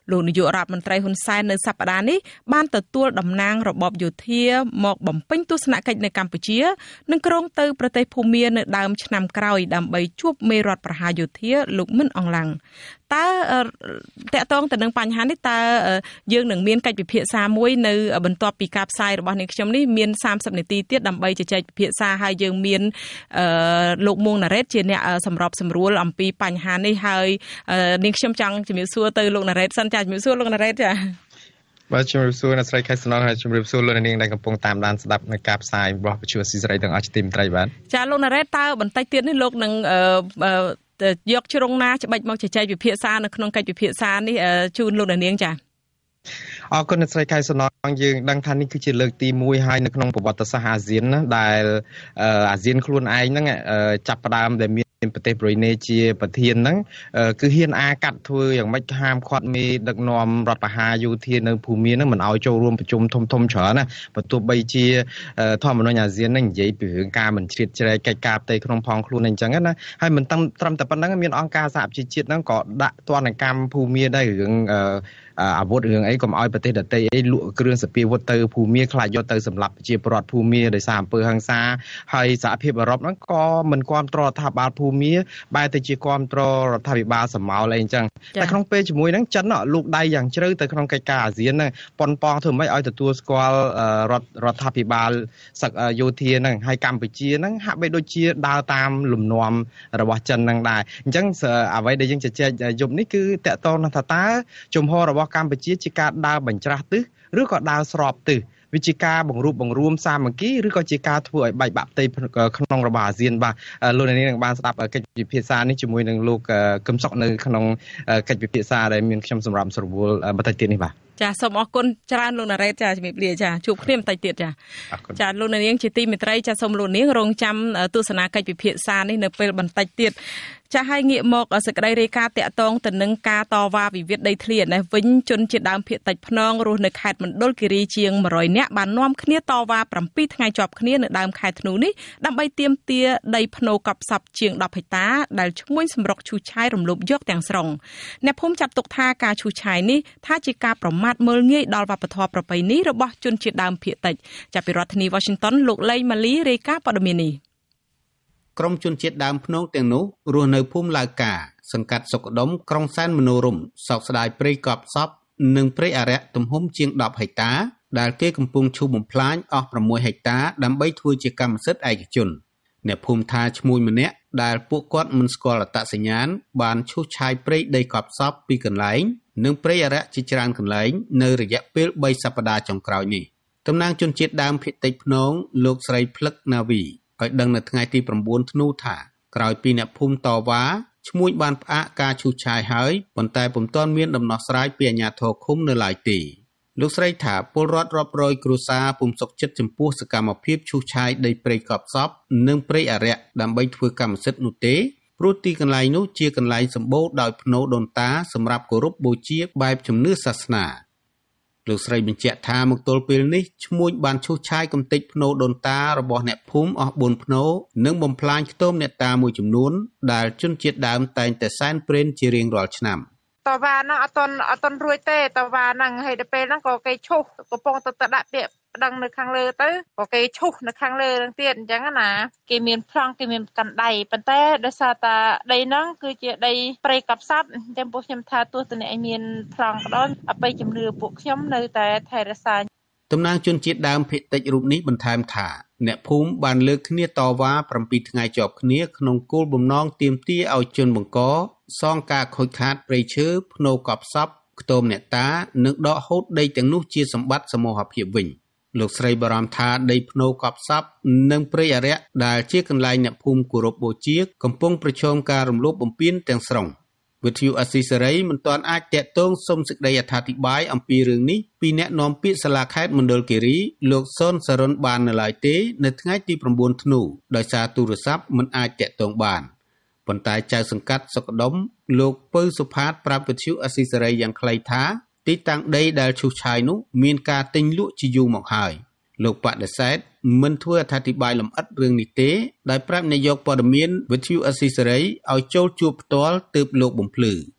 លោកនាយករដ្ឋមន្ត្រីហ៊ុនសែននៅសប្តាហ៍នេះបានទទួលតំណាងរបបយោធាមកបំពេញទស្សនកិច្ចនៅកម្ពុជានិងក្រុងទៅប្រទេសភូមានៅដើមឆ្នាំក្រោយដើម្បីជួបមេរដ្ឋប្រហារយោធាលោកមិនអង្លាំងតើតកតងទៅនឹងបញ្ហានេះតើយើងនឹងមានកិច្ចពិភាក្សាមួយនៅបន្ទាប់ពីការផ្សាយរបស់នាងខ្ញុំនេះមានសាមសិបនាទីទៀតដើម្បីជជែកពិភាក្សាហើយយើងមានលោកមួងណារ៉េតជាអ្នកសម្របសម្រួលអំពីបញ្ហានេះហើយនាងខ្ញុំចង់ជំរាបសួរទៅលោកណារ៉េតសិនចាជំរាបសួរលោកណារ៉េតចាបាទជំរាបសួរអ្នកស្រីខែសំណងហើយជំរាបសួរលោកនាងដែលកំពុងតាមដានស្ដាប់នៅការផ្សាយរបស់វិទ្យុស៊ីសេរីទាំងអស់ជាទីមេត្រីបាទចាលោកណារ៉េតតើបន្តិចទៀតនេះលោកនឹងយកជ្រុងណាច្បិចមកជជែកវិភាសានៅក្នុងកិច្ចវិភាសានេះជូនលោកនាងចាអរគុណអ្នកស្រីខែសំណងយើងដឹងថានេះគឺជាលើកទីមួយហើយនៅក្នុងប្រវត្តិសាស្ត្រអាស៊ានណាដែលអាស៊ានខ្លួនឯងហ្នឹងចាប់ផ្ដើមដែលមានប្រទេសប្រ៊ុយណេជាប្រធានហ្នឹងគឺហ៊ានអាកាត់ធ្វើយ៉ាងម៉េចហាមឃាត់មេដឹកនាំរដ្ឋបហាយោធានៅភូមាហ្នឹងមិនឲ្យចូលរួមប្រជុំធំធំច្រើនណាបើទោះបីជាធម្មនុញ្ញអាស៊ានហ្នឹងនិយាយពីរឿងការមិនជ្រៀតជ្រែកកិច្ចការផ្ទៃក្នុងផងខ្លួនអញ្ចឹងណាហើយមិនត្រឹមតែប៉ុណ្្នឹងមានអង្គការសហប្រជាជាតិហ្នឹងក៏ដាក់ទណ្ឌកម្មភូមាដែររឿងអាវុធរឿងអីកុំឲ្យប្រទេសដទៃអីលក់គ្រឿងសព្វាវុធទៅភូមាខ្លាចយកទៅសម្លាប់ប្រជាពលរដ្ឋភូមាដោយសារអំពើហិង្សាហើយសហភាពអឺរ៉ុបហ្នឹងក៏មិនគាំទ្ររដ្ឋាភិបាលភូមាបែរទៅជាគាំទ្ររដ្ឋាភិបាលសម្មាលអីអញ្ចឹងតែក្នុងពេលជាមួយហ្នឹងចិនលោកដៃយ៉ាងជ្រៅទៅក្នុងកិច្ចការអាស៊ានហ្នឹងប៉ុនប៉ងធ្វើម៉េចឲ្យទទួលស្គាល់រដ្ឋរដ្ឋាភិបាលសឹកយោធាហ្នឹងហើយកម្ពុជាហ្នឹងហាក់បីដូចជាដើរតាមលំនាំរបស់ចិនហ្នឹងដែរអញ្ចឹងអ្វីដែលយើងជជែកយប់នេះគឺតកតងថាតើជំហររបស់កម្ពុជាជាការដើរបញ្ច្រាស់ទិសឬក៏ដើរស្របទិសវិជាការបង្រួបបង្រួមសាមគ្គីឬក៏ជាការធ្វើឲ្យបែកបាក់ផ្ទៃក្នុងរបស់អាស៊ានបាទលោកនាងនឹងបានស្ដាប់កិច្ចពិភាក្សានេះជាមួយនឹងលោកកឹមសុខនៅក្នុងកិច្ចពិភាក្សាដែលមានខ្ញុំសម្រាប់ស្រួលបន្តិចទៀតនេះបាទចាសូមអរគុណច្រើនលោកណារ៉េតចាជំរាបលាចាជួបគ្នាបន្តិចទៀតចាចាលោកនាងជាទីមេត្រីចាសូមលោកនាងរងចាំទស្សនាកិច្ចពិភាក្សានេះនៅពេលបន្តិចទៀតចាឲ្យងាកមកសេចក្តីរាយការណ៍តាក់ទងទៅនឹងការតវ៉ាវិវាទដីធ្លីនេះវិញជនជាតិដើមភាគតិចភ្នងរស់នៅខេត្តមណ្ឌលគិរីជាងមួយរយនាក់បាននាំគ្នាតវ៉ាប្រាំពីរថ្ងៃជាប់គ្នានៅដើមខែធ្នូនេះដើម្បីទាមទារដីភ្នូកប់សពជាងដប់ហិកតាដែលឈ្មួញសម្រុកឈូសឆាយរំលោភយកទាំងស្រុងអ្នកភូមិចាត់ទុកថាការឈូសឆាយនេះថាជាការប្រមាថមើលងាយដល់វប្បធម៌ប្រពៃណីរបស់ជនជាតិដើមភាគតិចចាប់ពីរដ្ឋធានី Washington លោកលេងម៉ាលីរាយការណ៍ព័ត៌មាននេះក្រុមជនជាតិដើមភ្នងទាំងនោះរស់នៅភូមិឡាវកាសង្កាត់សុកដុមក្រុងសែនមនោរម្យសោកស្ដាយព្រៃកប់សពនិងព្រៃអរិយទំហំជាងដប់ហិកតាដែលគេកំពុងឈូសបំផ្លាញអស់ប្រាំមួយហិកតាដើម្បីធ្វើជាកម្មសិទ្ធិឯកជនអ្នកភូមិថាឈ្មួញម្នាក់ដែលពួកគាត់មិនស្គាល់អត្តសញ្ញាណបានឈូសឆាយព្រៃដីកប់សពពីកន្លែងនិងព្រៃអរិយជាច្រើនកន្លែងនៅរយៈពេលបីសប្តាហ៍ចុងក្រោយនេះតំណាងជនជាតិដើមភាគតិចភ្នងលោកស្រីភ្លឹកណាវីឲ្យដឹងនៅថ្ងៃទីប្រាំបួនធ្នូថាក្រោយពីអ្នកភូមិតវ៉ាឈ្មួញបានផ្អាកការឈូសឆាយហើយប៉ុន្តែពុំទាន់មានដំណោះស្រាយពីអាជ្ញាធរឃុំនៅឡើយទេលោកស្រីថាពលរដ្ឋរាប់រយគ្រួសារពុំសុខចិត្តចំពោះសកម្មភាពឈូសឆាយដីព្រៃកប់សពនិងព្រៃអរិយដើម្បីធ្វើកម្មសិទ្ធិនោះទេព្រោះទីកន្លែងនោះជាកន្លែងសម្បូរដោយភ្នូដូនតាសម្រាប់គោរពបូជាបែបជំនឿសាសនាលោកស្រីបញ្ជាក់ថាមកទល់ពេលនេះឈ្មួញបានឈូសឆាយកំទេចភ្នូដូនតារបស់អ្នកភូមិអស់បួនភ្នូនិងបំផ្លាញខ្ទមអ្នកតាមួយចំនួនដែលជនជាតិដើមតែងតែសែនព្រេនជារៀងរាល់ឆ្នាំតវ៉ាហ្នឹងអត់តន់អត់តន់រួចទេតវ៉ាហ្នឹងហើយដល់ពេលហ្នឹងក៏គេឈូសកំពុងទៅទៅដាក់ពាក្យប្តឹងនៅខាងលើទៅក៏គេឈូសនៅខាងលើហ្នឹងទៀតអញ្ចឹងណាគេមានប្លង់គេមានកណ្ដៃប៉ុន្តែដោយសារតាដីហ្នឹងគឺជាដីព្រៃកប់សត្វអញ្ចឹងពួកខ្ញុំថាទោះតែអ្នកឯងមានប្លង់ក៏ដោយអបិយជំនឿពួកខ្ញុំនៅតែថែរក្សាតំណាងជនជាតិដើមភាគតិចរូបនេះបន្ថែមថាអ្នកភូមិបានលើកគ្នាតវ៉ាប្រាំពីរថ្ងៃជាប់គ្នាក្នុងគោលបំណងទាមទារឲ្យជនបង្កសងការខូចខាតព្រៃឈើភ្នូកប់សពខ្ទមអ្នកតានិងដកហូតដីទាំងនោះជាសម្បត្តិសមូហភាពវិញលោកស្រីបារម្ភថាដីភ្នូកប់សពនិងព្រៃអរិយដែលជាកន្លែងអ្នកភូមិគោរពបូជាកំពុងប្រឈមការរំលោភបំពានទាំងស្រុងវិទ្យុអស៊ីសេរីមិនទាន់អាចតាក់ទងសុំសេចក្តីអធិប្បាយអំពីរឿងនេះពីអ្នកនាំពាក្យសាលាខេត្តមណ្ឌលគិរីលោកសុនសរុនបាននៅឡើយទេនៅថ្ងៃទីប្រាំបួនធ្នូដោយសារទូរស័ព្ទមិនអាចតាក់ទងបានប៉ុន្តែចៅសង្កាត់សុកដុមលោកពៅសុផាតប្រាប់វិទ្យុអស៊ីសេរីយ៉ាងខ្លីថាទីតាំងដីដែលឈូសឆាយនោះមានការទិញលក់ជាយូរមកហើយលោកបដិសេធមិនធ្វើអធិប្បាយលម្អិតរឿងនេះទេដោយប្រាប់នាយកព័ត៌មានវិទ្យុអស៊ីសេរីឲ្យចូលជួបផ្ទាល់ទើបលោកបំភ្លឺក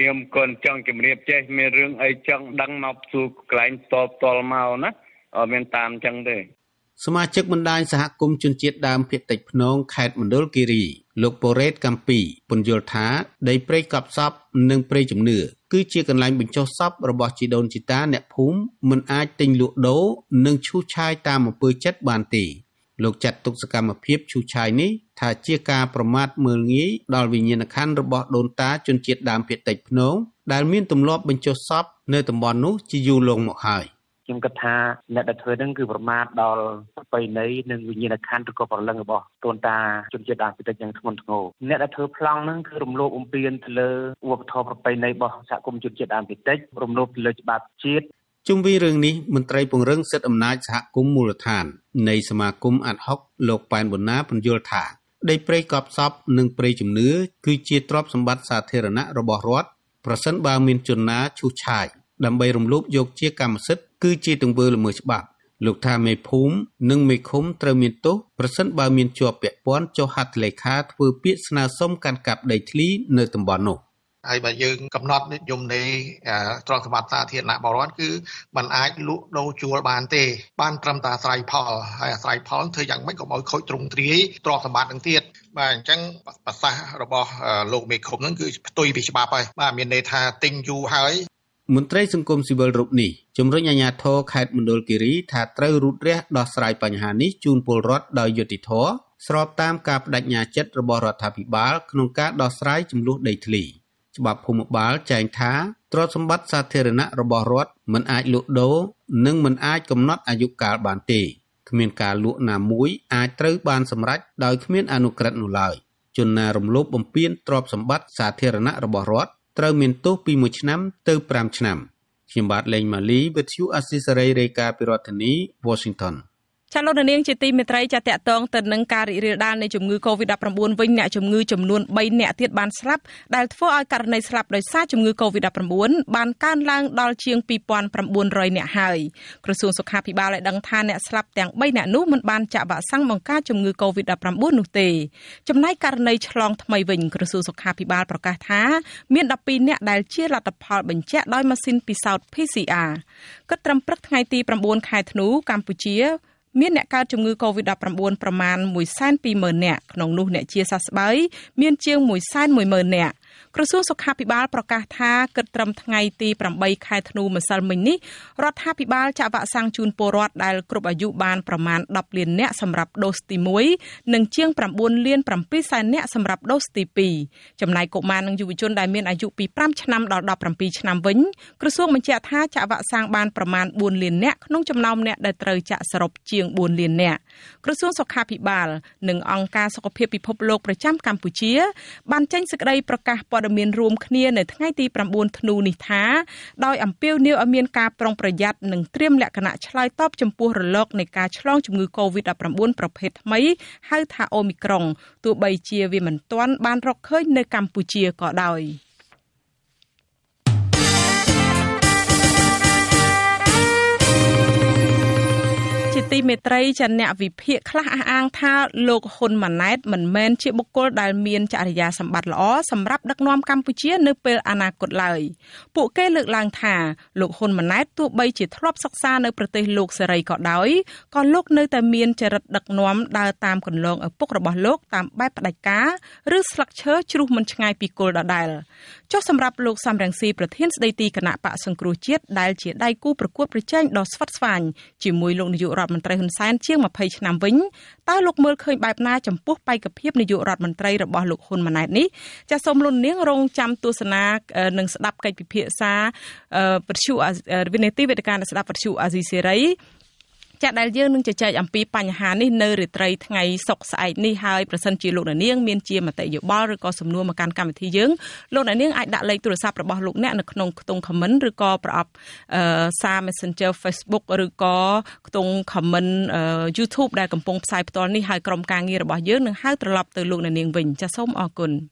ខ្ញុំកូនចង់ជំរាបចេះមានរឿងអីចង់ដឹងមកសួរកន្លែងតបតល់មកណាអត់មានតាមចឹងទេសមាជិកបណ្ដាញសហគមន៍ជនជាតិដើមភាគតិចភ្នងខេត្តមណ្ឌលគិរីលោកប៉ូរ៉េតកំពីពន្យល់ថាដីព្រៃកប់សពនិងព្រៃជំនឿគឺជាកន្លែងបញ្ចុះសពរបស់ជីដូនជីតាអ្នកភូមិមិនអាចទិញលក់ដូរនិងឈូសឆាយតាមអំពើចិត្តបានទេលោកចាត់ទុកសកម្មភាពឈូសឆាយនេះថាជាការប្រមាថមើលងាយដល់វិញ្ញាណក្ខន្ធរបស់ដូនតាជនជាតិដើមភាគតិចភ្នងដែលមានទម្លាប់បញ្ចុះសពនៅតំបន់នោះជាយូរលង់មកហើយខ្ញុំគិតថាអ្នកដែលធ្វើហ្នឹងគឺប្រមាថដល់ប្រពៃណីនិងវិញ្ញាណក្ខន្ធឬក៏ព្រលឹងរបស់ដូនតាជនជាតិដើមភាគតិចយ៉ាងធ្ងន់ធ្ងរអ្នកដែលធ្វើប្លង់ហ្នឹងគឺរំលោភបំពានទៅលើវប្បធម៌ប្រពៃណីរបស់សហគមន៍ជនជាតិដើមភាគតិចរំលោភទៅលើច្បាប់ជាតិជុំវិញរឿងនេះមន្ត្រីពង្រឹងសិទ្ធិអំណាចសហគមន៍មូលដ្ឋាននៃសមាគមអាត់ហុកលោកប៉ែនប៊ុនណាពន្យល់ថាដីព្រៃកប់សពនិងព្រៃជំនឿគឺជាទ្រព្យសម្បត្តិសាធារណៈរបស់រដ្ឋប្រសិនបើមានជនណាឈូសឆាយដើម្បីរំលោភយកជាកម្មសិទ្ធិគឺជាទង្វើល្មើសច្បាប់លោកថាមេភូមិនិងមេឃុំត្រូវមានទោសប្រសិនបើមានជាប់ពាក់ព័ន្ធចុះហត្ថលេខាធ្វើពាក្យស្នើសុំកាន់កាប់ដីធ្លីនៅតំបន់នោះហើយបើយើងកំណត់និយមនៃទ្រព្យសម្បត្តិសាធារណៈបរិវត្តគឺมันអាចលក់ដូរជួលបានទេបានត្រឹមតែអាស្រ័យផលហើយអាស្រ័យផលធ្វើយ៉ាងម៉េចកុំឲ្យខូចទ្រង់ទ្រាយទ្រព្យសម្បត្តិនឹងទៀតបាទអញ្ចឹងប្រសាសន៍របស់លោកមេឃុំហ្នឹងគឺផ្ទុយពីច្បាប់ហើយបាទមានន័យថាទិញយូរហើយមន្ត្រីសង្គមស៊ីវិលរូបនេះជំរុញអាជ្ញាធរខេត្តមណ្ឌលគិរីថាត្រូវរូតរះដោះស្រាយបញ្ហានេះជូនពលរដ្ឋដោយយុត្តិធម៌ស្របតាមការបដិញ្ញាចិត្តរបស់រដ្ឋាភិបាលក្នុងការដោះស្រាយចំនួនដីធ្លីច្បាប់ភូមិបាលចែងថាទ្រព្យសម្បត្តិសាធារណៈរបស់រដ្ឋមិនអាចលក់ដូរនិងមិនអាចកំណត់អាយុកាលបានទេគ្មានការលក់ណាមួយអាចត្រូវបានសម្រេចដោយគ្មានអនុក្រឹត្យនោះឡើយជនណារំលោភបំពានទ្រព្យសម្បត្តិសាធារណៈរបស់រដ្ឋត្រូវមានទោសពីមួយឆ្នាំទៅប្រាំឆ្នាំខ្ញុំបាទលេងម៉ាលីវិទ្យុអស៊ីសេរីរាយការណ៍ពីរដ្ឋធានី Washington ចាលោកនាងជាទីមេត្រីចាតកតងទៅនឹងការរីករាលដាលនៃជំងឺ កូវីដ ដប់ប្រាំបួន វិញអ្នកជំងឺចំនួនបីនាក់ទៀតបានស្លាប់ដែលធ្វើឲ្យករណីស្លាប់ដោយសារជំងឺ កូវីដ ដប់ប្រាំបួន បានកើនឡើងដល់ជាងពីរពាន់ប្រាំបួនរយនាក់ហើយក្រសួងសុខាភិបាលបានដឹងថាអ្នកស្លាប់ទាំងបីនាក់នោះមិនបានចាក់វ៉ាក់សាំងបង្ការជំងឺ កូវីដ ដប់ប្រាំបួន នោះទេចំណែកករណីឆ្លងថ្មីវិញក្រសួងសុខាភិបាលប្រកាសថាមានដប់ពីរនាក់ដែលជាលទ្ធផលបញ្ជាក់ដោយម៉ាស៊ីនពិសោធន៍ P C R គិតត្រឹមព្រឹកថ្ងៃទីប្រាំបួនខែធ្នូកម្ពុជាមានអ្នកកើតជំងឺ កូវីដ ដប់ប្រាំបួន ប្រមាណ មួយសែនពីរម៉ឺន នាក់ក្នុងនោះអ្នកជាសះស្បើយមានជាង មួយសែនមួយម៉ឺន នាក់ក្រសួងសុខាភិបាលប្រកាសថាគិតត្រឹមថ្ងៃទីប្រាំបីខែធ្នូម្សិលមិញនេះរដ្ឋាភិបាលចាក់វ៉ាក់សាំងជូនពលរដ្ឋដែលគ្រប់អាយុបានប្រមាណដប់លាននាក់សម្រាប់ដូសទីមួយនិងជាងប្រាំបួនលានប្រាំពីរសែននាក់សម្រាប់ដូសទីពីរចំណែកកុមារនិងយុវជនដែលមានអាយុពីប្រាំឆ្នាំដល់ដប់ប្រាំពីរឆ្នាំវិញក្រសួងបញ្ជាក់ថាចាក់វ៉ាក់សាំងបានប្រមាណបួនលាននាក់ក្នុងចំណោមអ្នកដែលត្រូវចាក់សរុបជាងបួនលាននាក់ក្រសួងសុខាភិបាលនិងអង្គការសុខភាពពិភពលោកប្រចាំកម្ពុជាបានចេញសេចក្តីប្រកាសព័ត៌មានរួមគ្នានៅថ្ងៃទីប្រាំបួនធ្នូនេះថាដោយអំពាវនាវឲ្យមានការប្រុងប្រយ័ត្ននិងត្រៀមលក្ខណៈឆ្លើយតបចំពោះរលកនៃការឆ្លងជំងឺ កូវីដ ដប់ប្រាំបួន ប្រភេទថ្មីហៅថាអូមីក្រុងទោះបីជាវាមិនទាន់បានរកឃើញនៅកម្ពុជាក៏ដោយទីមេត្រីចាអ្នកវិភាគខ្លះអះអាងថាលោកហ៊ុនម៉ាណែតមិនមែនជាបុគ្គលដែលមានចរិយាសម្បត្តិល្អសម្រាប់ដឹកនាំកម្ពុជានៅពេលអនាគតឡើយពួកគេលើកឡើងថាលោកហ៊ុនម៉ាណែតទោះបីជាធ្លាប់សិក្សានៅប្រទេសលោកសេរីក៏ដោយក៏លោកនៅតែមានចរិតដឹកនាំដើរតាមគន្លងឪពុករបស់លោកតាមបែបផ្ដាច់ការឬស្លឹកឈើជ្រុះមិនឆ្ងាយពីគល់ដដែលចុះសម្រាប់លោកសំរងស៊ីប្រធានស្ដីទីគណៈបកសង្គ្រោះជាតិដែលជាដៃគូប្រកួតប្រជែងដ៏ស្វិតស្វាញជាមួយលោកនាយករដ្ឋមន្ត្រីហ៊ុនសែនជាងម្ភៃឆ្នាំវិញតើលោកមើលឃើញបែបណាចំពោះបេក្ខភាពនាយករដ្ឋមន្ត្រីរបស់លោកហ៊ុនម៉ាណែតនេះចាសសូមលោកនាងរងចាំទស្សនានិងស្ដាប់កិច្ចពិភាក្សាវិទ្យុវិទ្យុវេទិកាស្ដាប់វិទ្យុអាស៊ីសេរីចាដែលយើងនឹងជជែកអំពីបញ្ហានេះនៅរាត្រីថ្ងៃសុក្រស្អែកនេះហើយប្រសិនជាលោកនាងមានជាមតិយោបល់ឬក៏សំណួរមកកាន់កម្មវិធីយើងលោកនាងអាចដាក់លេខទូរស័ព្ទរបស់លោកអ្នកនៅក្នុងខ្ទង់ comment ឬក៏ប្រអប់សារ Messenger Facebook ឬក៏ខ្ទង់ comment YouTube ដែលកំពុងផ្សាយផ្ទាល់នេះហើយក្រុមការងាររបស់យើងនឹងហៅត្រឡប់ទៅលោកនាងវិញចាសូមអរគុណ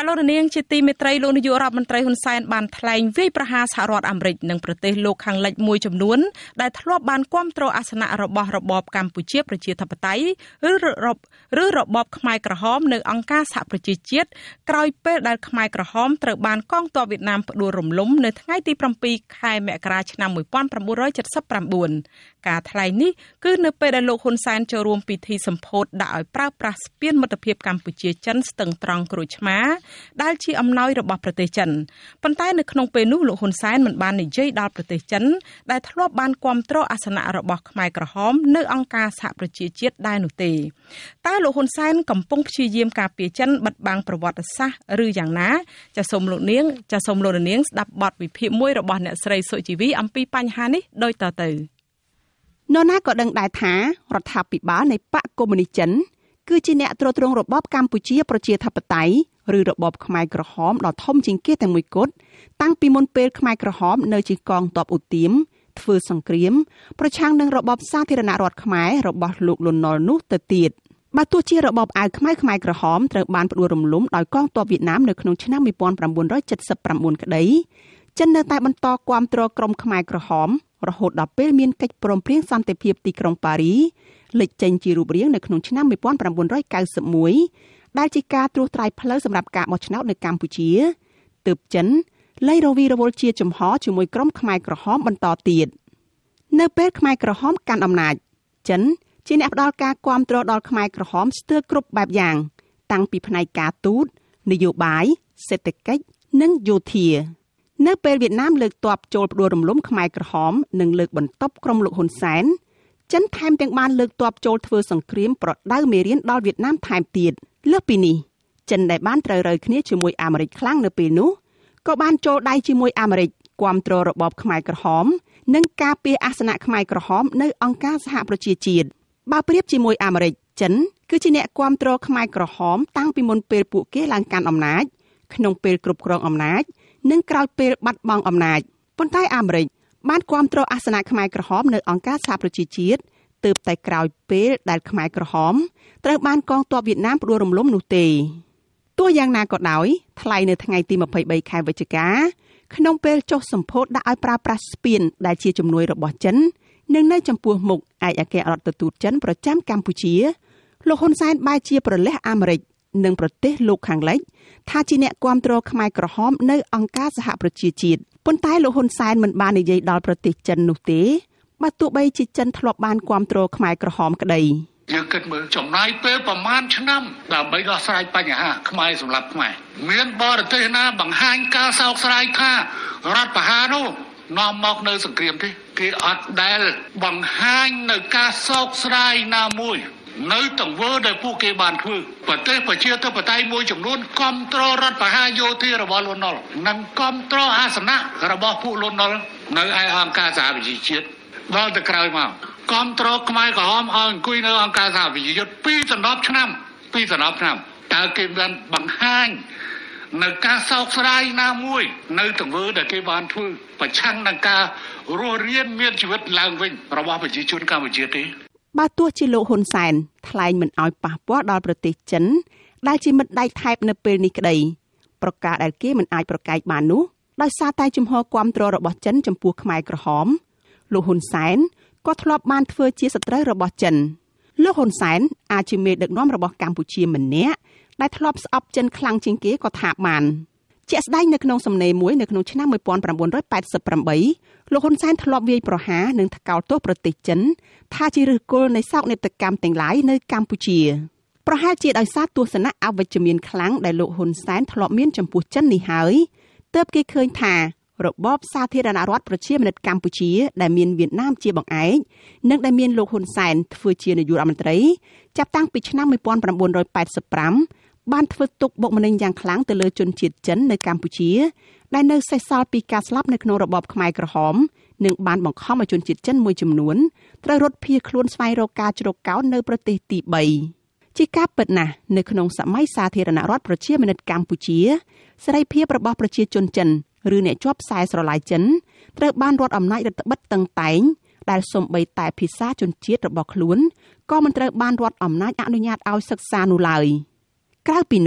ចាលោកនាងជាទីមេត្រីលោកនាយករដ្ឋមន្ត្រីហ៊ុនសែនបានថ្លែងវាយប្រហារសហរដ្ឋអាមេរិកនិងប្រទេសលោកខាងលិចមួយចំនួនដែលធ្លាប់បានគាំទ្រអាសនៈរបស់របបកម្ពុជាប្រជាធិបតេយ្យឬឬរបបខ្មែរក្រហមនៅអង្គការសហប្រជាជាតិក្រោយពេលដែលខ្មែរក្រហមត្រូវបានកងទ័ពវៀតណាមផ្ដួលរំលំនៅថ្ងៃទីប្រាំពីរខែមករាឆ្នាំmột nghìn chín trăm bảy mươi chínការថ្លែងនេះគឺនៅពេលដែលលោកហ៊ុនសែនចូលរួមពិធីសម្ពោធដាក់ឲ្យប្រើប្រាស់ស្ពានមិត្តភាពកម្ពុជាចិនស្ទឹងត្រង់ក្រូចឆ្មាដែលជាអំណោយរបស់ប្រទេសចិនប៉ុន្តែនៅក្នុងពេលនោះលោកហ៊ុនសែនមិនបាននិយាយដល់ប្រទេសចិនដែលធ្លាប់បានគាំទ្រអាសនៈរបស់ខ្មែរក្រហមនៅអង្គការសហប្រជាជាតិដែរនោះទេតើលោកហ៊ុនសែនកំពុងព្យាយាមការពារចិនបិទបាំងប្រវត្តិសាស្ត្រឬយ៉ាងណាចាសសូមលោកនាងចាសសូមលោកនាងស្ដាប់បទវិភាគមួយរបស់អ្នកស្រីសុជីវីអំពីបញ្ហានេះដូចតទៅនរណាក៏ដឹងដែរថារដ្ឋាភិបាលនៃបកកុម្មុយនីសចិនគឺជាអ្នកទ្រទ្រង់របបកម្ពុជាប្រជាធិបតេយ្យឬរបបខ្មែរក្រហមដ៏ធំជាងគេតែមួយគត់តាំងពីមុនពេលខ្មែរក្រហមនៅជាកងទ័ពឧទាមធ្វើសង្គ្រាមប្រឆាំងនឹងរបបសាធារណរដ្ឋខ្មែររបស់លោកលន់នល់នោះទៅទៀតបើទោះជារបបអាវខ្មៅខ្មែរក្រហមត្រូវបានផ្ដួលរំលំដោយកងទ័ពវៀតណាមនៅក្នុងឆ្នាំmột nghìn chín trăm bảy mươi chínក្តីចិននៅតែបន្តគាំទ្រក្រុមខ្មែរក្រហមរហូតដល់ពេលមានកិច្ចព្រមព្រៀងសន្តិភាពទីក្រុងប៉ារីលេចចេញជារូបរាងនៅក្នុងឆ្នាំmột nghìn chín trăm chín mươi mốtដែលជាការត្រួសត្រាយផ្លូវសម្រាប់ការបោះឆ្នោតនៅកម្ពុជាទើបចិនលែងរវីរវល់ជាចំហជាមួយក្រុមខ្មែរក្រហមបន្តទៀតនៅពេលខ្មែរក្រហមកាន់អំណាចចិនជាអ្នកផ្ដល់ការគាំទ្រដល់ខ្មែរក្រហមស្ទើរគ្រប់បែបយ៉ាងតាំងពីផ្នែកការទូតនយោបាយសេដ្ឋកិច្ចនិងយោធានៅពេលវៀតណាមលើកទ័ពចូលផ្ដួលរំលំខ្មែរក្រហមនិងលើកបន្ទប់ក្រុមលោកហ៊ុនសែនចិនថែមទាំងបានលើកទ័ពចូលធ្វើសង្គ្រាមប្រដៅមេរៀនដល់វៀតណាមថែមទៀតលើសពីនេះចិនដែលបានត្រូវរើគ្នាជាមួយអាមេរិកខ្លាំងនៅពេលនោះក៏បានចូលដៃជាមួយអាមេរិកគាំទ្ររបបខ្មែរក្រហមនិងការពារអាសនៈខ្មែរក្រហមនៅអង្គការសហប្រជាជាតិបើប្រៀបជាមួយអាមេរិកចិនគឺជាអ្នកគាំទ្រខ្មែរក្រហមតាំងពីមុនពេលពួកគេឡើងកាន់អំណាចក្នុងពេលគ្រប់គ្រងអំណាចនិងក្រោយពេលបាត់បង់អំណាចប៉ុន្តែអាមេរិកបានគាំទ្រអាសនៈខ្មែរក្រហមនៅអង្គការសហប្រជាជាតិទើបតែក្រោយពេលដែលខ្មែរក្រហមត្រូវបានកងទ័ពវៀតណាមផ្ដួលរំលំនោះទេទោះយ៉ាងណាក៏ដោយថ្លែងនៅថ្ងៃទីยี่สิบสามខែវិច្ឆិកាក្នុងពេលចុះសម្ពោធដាក់ឲ្យប្រើប្រាស់ស្ពានដែលជាជំនួយរបស់ចិននិងនៅចំពោះមុខឯកអគ្គរដ្ឋទូតចិនប្រចាំកម្ពុជាលោកហ៊ុនសែនបែរជាប្រលេះអាមេរិកនិងប្រទេសលោកខាងលិចថាជាអ្នកគាំទ្រខ្មែរក្រហមនៅអង្គការសហប្រជាជាតិប៉ុន្តែលោកហ៊ុនសែនមិនបាននិយាយដល់ប្រទេសចិននោះទេបើទោះបីជាចិនធ្លាប់បានគាំទ្រខ្មែរក្រហមក្តីយើងគិតមើលចំណាយពេលប្រមាណឆ្នាំដើម្បីដោះស្រាយបញ្ហាខ្មែរសម្រាប់ខ្មែរមានបរទេសណាបង្ហាញការសោកស្ដាយថារដ្ឋប្រហារនោះនាំមកនៅសង្គ្រាមទេគេអត់ដែលបង្ហាញនៅការសោកស្ដាយណាមួយនៅទង្វើដែលពួកគេបានធ្វើប្រទេសប្រជាធិបតេយ្យមួយចំនួនគាំទ្ររដ្ឋប្រហារយោធារបស់លន់នល់និងគាំទ្រអាសនៈរបស់ពួកលន់នល់នៅឯអង្គការសហប្រជាជាតិដល់ទៅក្រោយមកគាំទ្រខ្មែរក្រហមឲ្យអង្គុយនៅអង្គការសហប្រជាជាតិពីរសន្លប់ឆ្នាំពីរសន្លប់ឆ្នាំតើគេបានបង្ហាញនៅការសោកស្ដាយណាមួយនៅទង្វើដែលគេបានធ្វើប្រឆាំងនឹងការរស់រានមានជីវិតឡើងវិញរបស់ប្រជាជនកម្ពុជាទេបើទោះជាលោកហ៊ុនសែនថ្លែងមិនអោយប៉ះពាល់ដល់ប្រទេសចិនដែលជាមិត្តដៃថែបនៅពេលនេះក្តីប្រការដែលគេមិនអាចប្រកែកបាននោះដោយសារតែជំហរគាំទ្ររបស់ចិនចំពោះខ្មែរក្រហមលោកហ៊ុនសែនក៏ធ្លាប់បានធ្វើជាសត្រូវរបស់ចិនលោកហ៊ុនសែនអាចជាមេដឹកនាំរបស់កម្ពុជាម្នាក់ដែលធ្លាប់ស្អប់ចិនខ្លាំងជាងគេក៏ថាបានជាក់ស្ដែងនៅក្នុងសំណេរមួយនៅក្នុងឆ្នាំmột nghìn chín trăm tám mươi támលោកហ៊ុនសែនធ្លាប់វាយប្រហារនិងថ្កោលទោសប្រទេសចិនថាជាឫសគល់នៃសោកនាដកម្មទាំងឡាយនៅកម្ពុជាប្រហែលជាដោយសារទស្សនៈអវិជ្ជមានខ្លាំងដែលលោកហ៊ុនសែនធ្លាប់មានចំពោះចិននេះហើយទើបគេឃើញថារបបសាធារណរដ្ឋប្រជាមានិតកម្ពុជាដែលមានវៀតណាមជាបង្អែកនិងដែលមានលោកហ៊ុនសែនធ្វើជានាយករដ្ឋមន្ត្រីចាប់តាំងពីឆ្នាំmột nghìn chín trăm tám mươi lămបានធ្វើទុកបុកម្នេញយ៉ាងខ្លាំងទៅលើជនជាតិចិននៅកម្ពុជាដែលនៅសេសសល់ពីការស្លាប់នៅក្នុងរបបខ្មែរក្រហមនិងបានបង្ខំឲ្យជនជាតិចិនមួយចំនួនត្រូវរត់ភៀសខ្លួនស្វែងរកការជ្រកកោននៅប្រទេសទីបីជាការពិតណាស់នៅក្នុងសម័យសាធារណរដ្ឋប្រជាមានិតកម្ពុជាសេរីភាពរបស់ប្រជាជនចិនឬអ្នកជាប់ខ្សែស្រឡាយចិនត្រូវបានរដ្ឋអំណាចរដ្ឋបិទតឹងតែងដែលសូម្បីតែភាសាជនជាតិរបស់ខ្លួនក៏មិនត្រូវបានរដ្ឋអំណាចអនុញ្ញាតឲ្យសិក្សានោះឡើយក្រៅពីនោះ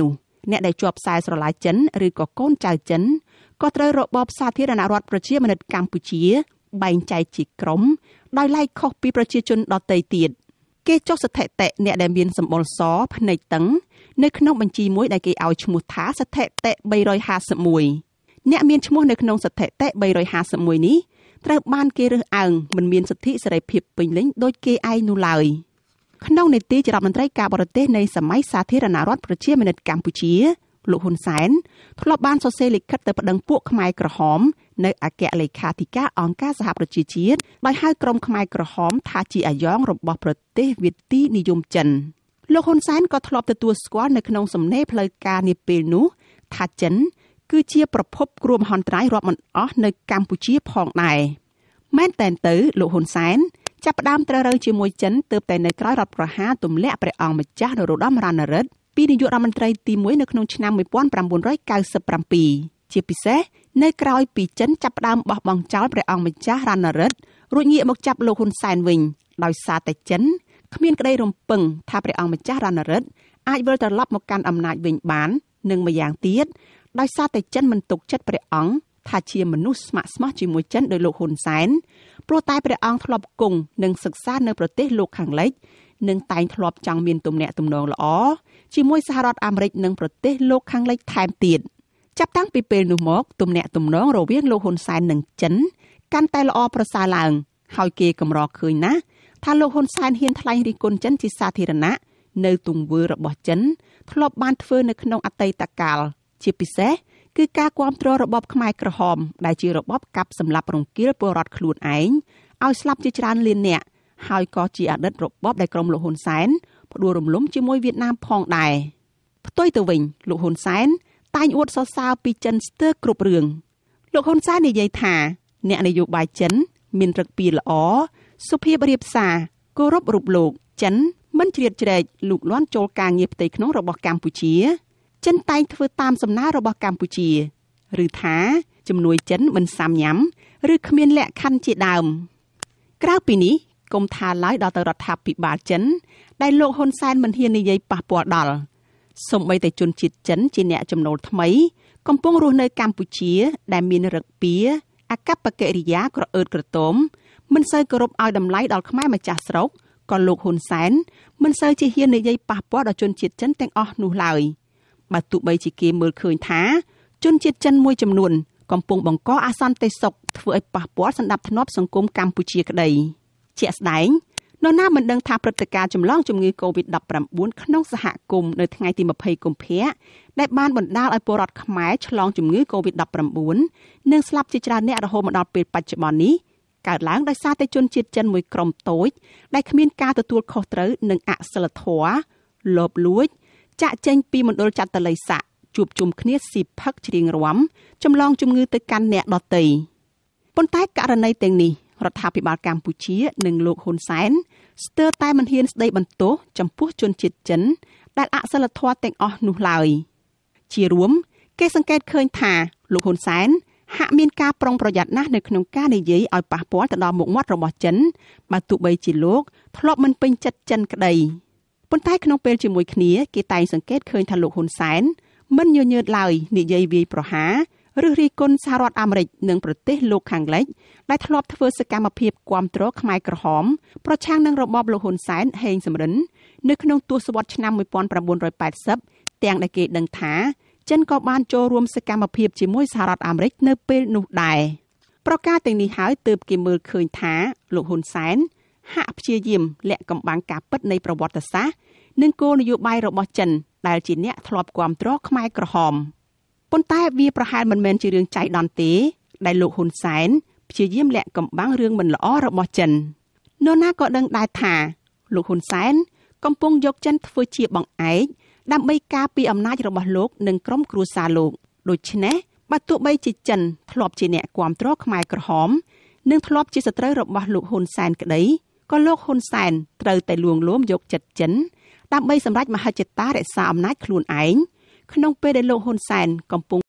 អ្នកដែលជាប់ខ្សែស្រឡាយចិនឬក៏កូនចៅចិនក៏ត្រូវរបបសាធារណរដ្ឋប្រជាមានិតកម្ពុជាបែងចែកជាក្រុមដោយឡែកខុសពីប្រជាជនដទៃទៀតគេចុះស្ថិតិអ្នកដែលមានសម្បុរសភ្នែកតឹងនៅក្នុងបញ្ជីមួយដែលគេឲ្យឈ្មោះថាស្ថិតិបីរយហាសិបមួយអ្នកមានឈ្មោះនៅក្នុងស្ថិតិបីរយហាសិបមួយនេះត្រូវបានគេរើសអើងមិនមានសិទ្ធិសេរីភាពពេញលេញដូចគេឯងនោះឡើយក្នុងនីតិរដ្ឋមន្ត្រីការបរទេសនៃសម័យសាធារណរដ្ឋប្រជាមានិតកម្ពុជាលោកហ៊ុនសែនធ្លាប់បានសរសេរលិខិតទៅប្តឹងពួកខ្មែរក្រហមនៅអគ្គលេខាធិការអង្គការសហប្រជាជាតិដោយហៅក្រុមខ្មែរក្រហមថាជាអាយ៉ងរបស់ប្រទេសវៀតទីនិយមចិនលោកហ៊ុនសែនក៏ធ្លាប់ទទួលស្គាល់នៅក្នុងសំណេរផ្លូវការនាពេលនោះថាចិនគឺជាប្រភពគ្រោះមហន្តរាយរាប់មិនអស់នៅកម្ពុជាផងដែរមែនតែនទៅលោកហ៊ុនសែនចាប់ផ្ដើមត្រូវរើជាមួយចិនទើបតែនៅក្រោយរដ្ឋប្រហារទម្លាក់ព្រះអង្គម្ចាស់នរោត្តមរណរដ្ឋពីនាយករដ្ឋមន្ត្រីទីមួយនៅក្នុងឆ្នាំmột nghìn chín trăm chín mươi bảyជាពិសេសនៅក្រោយពីចិនចាប់ផ្ដើមបោះបង់ចោលព្រះអង្គម្ចាស់រណរដ្ឋរួចងាកមកចាប់លោកហ៊ុនសែនវិញដោយសារតែចិនគ្មានក្តីរំពឹងថាព្រះអង្គម្ចាស់រណរដ្ឋអាចវិលត្រឡប់មកកាន់អំណាចវិញបាននិងម្យ៉ាងទៀតដោយសារតែចិនមិនទុកចិត្តព្រះអង្គថាជាមនុស្សស្ម័គ្រស្មោះជាមួយចិនដោយលោកហ៊ុនសែនព្រោះតែព្រះអង្គធ្លាប់គង់និងសិក្សានៅប្រទេសលោកខាងលិចនិងតែងធ្លាប់ចង់មានទំនាក់ទំនងល្អជាមួយសហរដ្ឋអាមេរិកនិងប្រទេសលោកខាងលិចថែមទៀតចាប់តាំងពីពេលនោះមកទំនាក់ទំនងរវាងលោកហ៊ុនសែននិងចិនកាន់តែល្អប្រសើរឡើងហើយគេកម្រឃើញណាស់ថាលោកហ៊ុនសែនហ៊ានថ្លែងរិះគន់ចិនជាសាធារណៈនៅទង្វើរបស់ចិនធ្លាប់បានធ្វើនៅក្នុងអតីតកាលជាពិសេសគឺការគាំទ្ររបបខ្មែរក្រហមដែលជារបបកាប់សម្លាប់រង្គាលពលរដ្ឋខ្លួនឯងឲ្យស្លាប់ជាច្រើនលាននាក់ហើយក៏ជាអតីតរបបដែលក្រុមលោកហ៊ុនសែនផ្ដួលរំលំជាមួយវៀតណាមផងដែរផ្ទុយទៅវិញលោកហ៊ុនសែនតែងអួតសរសើរពីចិនស្ទើរគ្រប់រឿងលោកហ៊ុនសែននិយាយថាអ្នកនយោបាយចិនមានឫកពាល្អសុភាពរាបសារគោរពរូបលោកចិនមិនជ្រៀតជ្រែកលូកលាន់ចូលការងារផ្ទៃក្នុងរបស់កម្ពុជាចិនតែងធ្វើតាមសំណើរបស់កម្ពុជាឬថាជំនួយចិនមិនសាមញ៉ាំឬគ្មានលក្ខខណ្ឌជាដើមក្រៅពីនេះគុំថាឡើយដល់ទៅរដ្ឋាភិបាលចិនដែលលោកហ៊ុនសែនមិនហ៊ាននិយាយប៉ះពាល់ដល់សូម្បីតែជនជាតិចិនជាអ្នកចំណូលថ្មីកំពុងរស់នៅកម្ពុជាដែលមានឫកពាអកប្បកិរិយាក្រអឺតក្រទមមិនសូវគោរពឲ្យតម្លៃដល់ខ្មែរម្ចាស់ស្រុកក៏លោកហ៊ុនសែនមិនសូវជាហ៊ាននិយាយប៉ះពាល់ដល់ជនជាតិចិនទាំងអស់នោះឡើយបើទោះបីជាគេមើលឃើញថាជនជាតិចិនមួយចំនួនកំពុងបង្កអសន្តិសុខធ្វើឲ្យប៉ះពាល់សណ្ដាប់ធ្នាប់សង្គមកម្ពុជាក្តីជាក់ស្ដែងនរណាមិនដឹងថាព្រឹត្តិការណ៍ចម្លងជំងឺ កូវីដ ដប់ប្រាំបួន ក្នុងសហគមន៍នៅថ្ងៃទីម្ភៃកុម្ភៈដែលបានបណ្ដាលឲ្យពលរដ្ឋខ្មែរឆ្លងជំងឺ កូវីដ ដប់ប្រាំបួន និងស្លាប់ជាច្រើនអ្នករហូតមកដល់ពេលបច្ចុប្បន្ននេះកើតឡើងដោយសារតែជនជាតិចិនមួយក្រុមតូចដែលគ្មានការទទួលខុសត្រូវនិងអសិលធម៌លបលួចចាក់ចេញពីមណ្ឌលចាត់តល័យស័កជួបជុំគ្នាស៊ីផឹកច្រៀងរាំចម្លងជំងឺទៅកាន់អ្នកដទៃប៉ុន្តែករណីទាំងនេះរដ្ឋាភិបាលកម្ពុជានិងលោកហ៊ុនសែនស្ទើរតែមិនហ៊ានស្ដីបន្ទោសចំពោះជនជាតិចិនដែលអសិលធម៌ទាំងអស់នោះឡើយជារួមគេសង្កេតឃើញថាលោកហ៊ុនសែនហាក់មានការប្រុងប្រយ័ត្នណាស់នៅក្នុងការនិយាយឲ្យប៉ះពាល់ទៅដល់មុខមាត់របស់ចិនបើទោះបីជាលោកធ្លាប់មិនពេញចិត្តចិនក្តីប៉ុន្តែក្នុងពេលជាមួយគ្នាគេតែងសង្កេតឃើញថាលោកហ៊ុនសែនមិនញញើតឡើយនិយាយវាយប្រហារឬរិះគន់សហរដ្ឋអាមេរិកនិងប្រទេសលោកខាងលិចដែលធ្លាប់ធ្វើសកម្មភាពគាំទ្រខ្មែរក្រហមប្រឆាំងនឹងរបបលោកហ៊ុនសែនហេងសំរិននៅក្នុងទសវត្សរ៍ឆ្នាំmột nghìn chín trăm tám mươiទាំងដែលគេដឹងថាចិនក៏បានចូលរួមសកម្មភាពជាមួយសហរដ្ឋអាមេរិកនៅពេលនោះដែរប្រការទាំងនេះហើយទើបគេមើលឃើញថាលោកហ៊ុនសែនហាក់ព្យាយាមលាក់កំបាំងការពិតនៃប្រវត្តិសាស្ត្រនិងគោលនយោបាយរបស់ចិនដែលជាអ្នកធ្លាប់គាំទ្រខ្មែរក្រហមប៉ុន្តែវាប្រហែលមិនមែនជារឿងចៃដន្យទេដែលលោកហ៊ុនសែនព្យាយាមលាក់កំបាំងរឿងមិនល្អរបស់ចិននរណាក៏ដឹងដែរថាលោកហ៊ុនសែនកំពុងយកចិនធ្វើជាបង្អែកដើម្បីការពារអំណាចរបស់លោកនិងក្រុមគ្រួសារលោកដូច្នេះបើទោះបីជាចិនធ្លាប់ជាអ្នកគាំទ្រខ្មែរក្រហមនិងធ្លាប់ជាសត្រូវរបស់លោកហ៊ុនសែនក្តីក៏លោកហ៊ុនសែនត្រូវតែលួងលោមយកចិត្តចិនដើម្បីសម្រេចមហិច្ឆតារក្សាអំណាចខ្លួនឯងក្នុងពេលដែលលោកហ៊ុនសែនកំពុង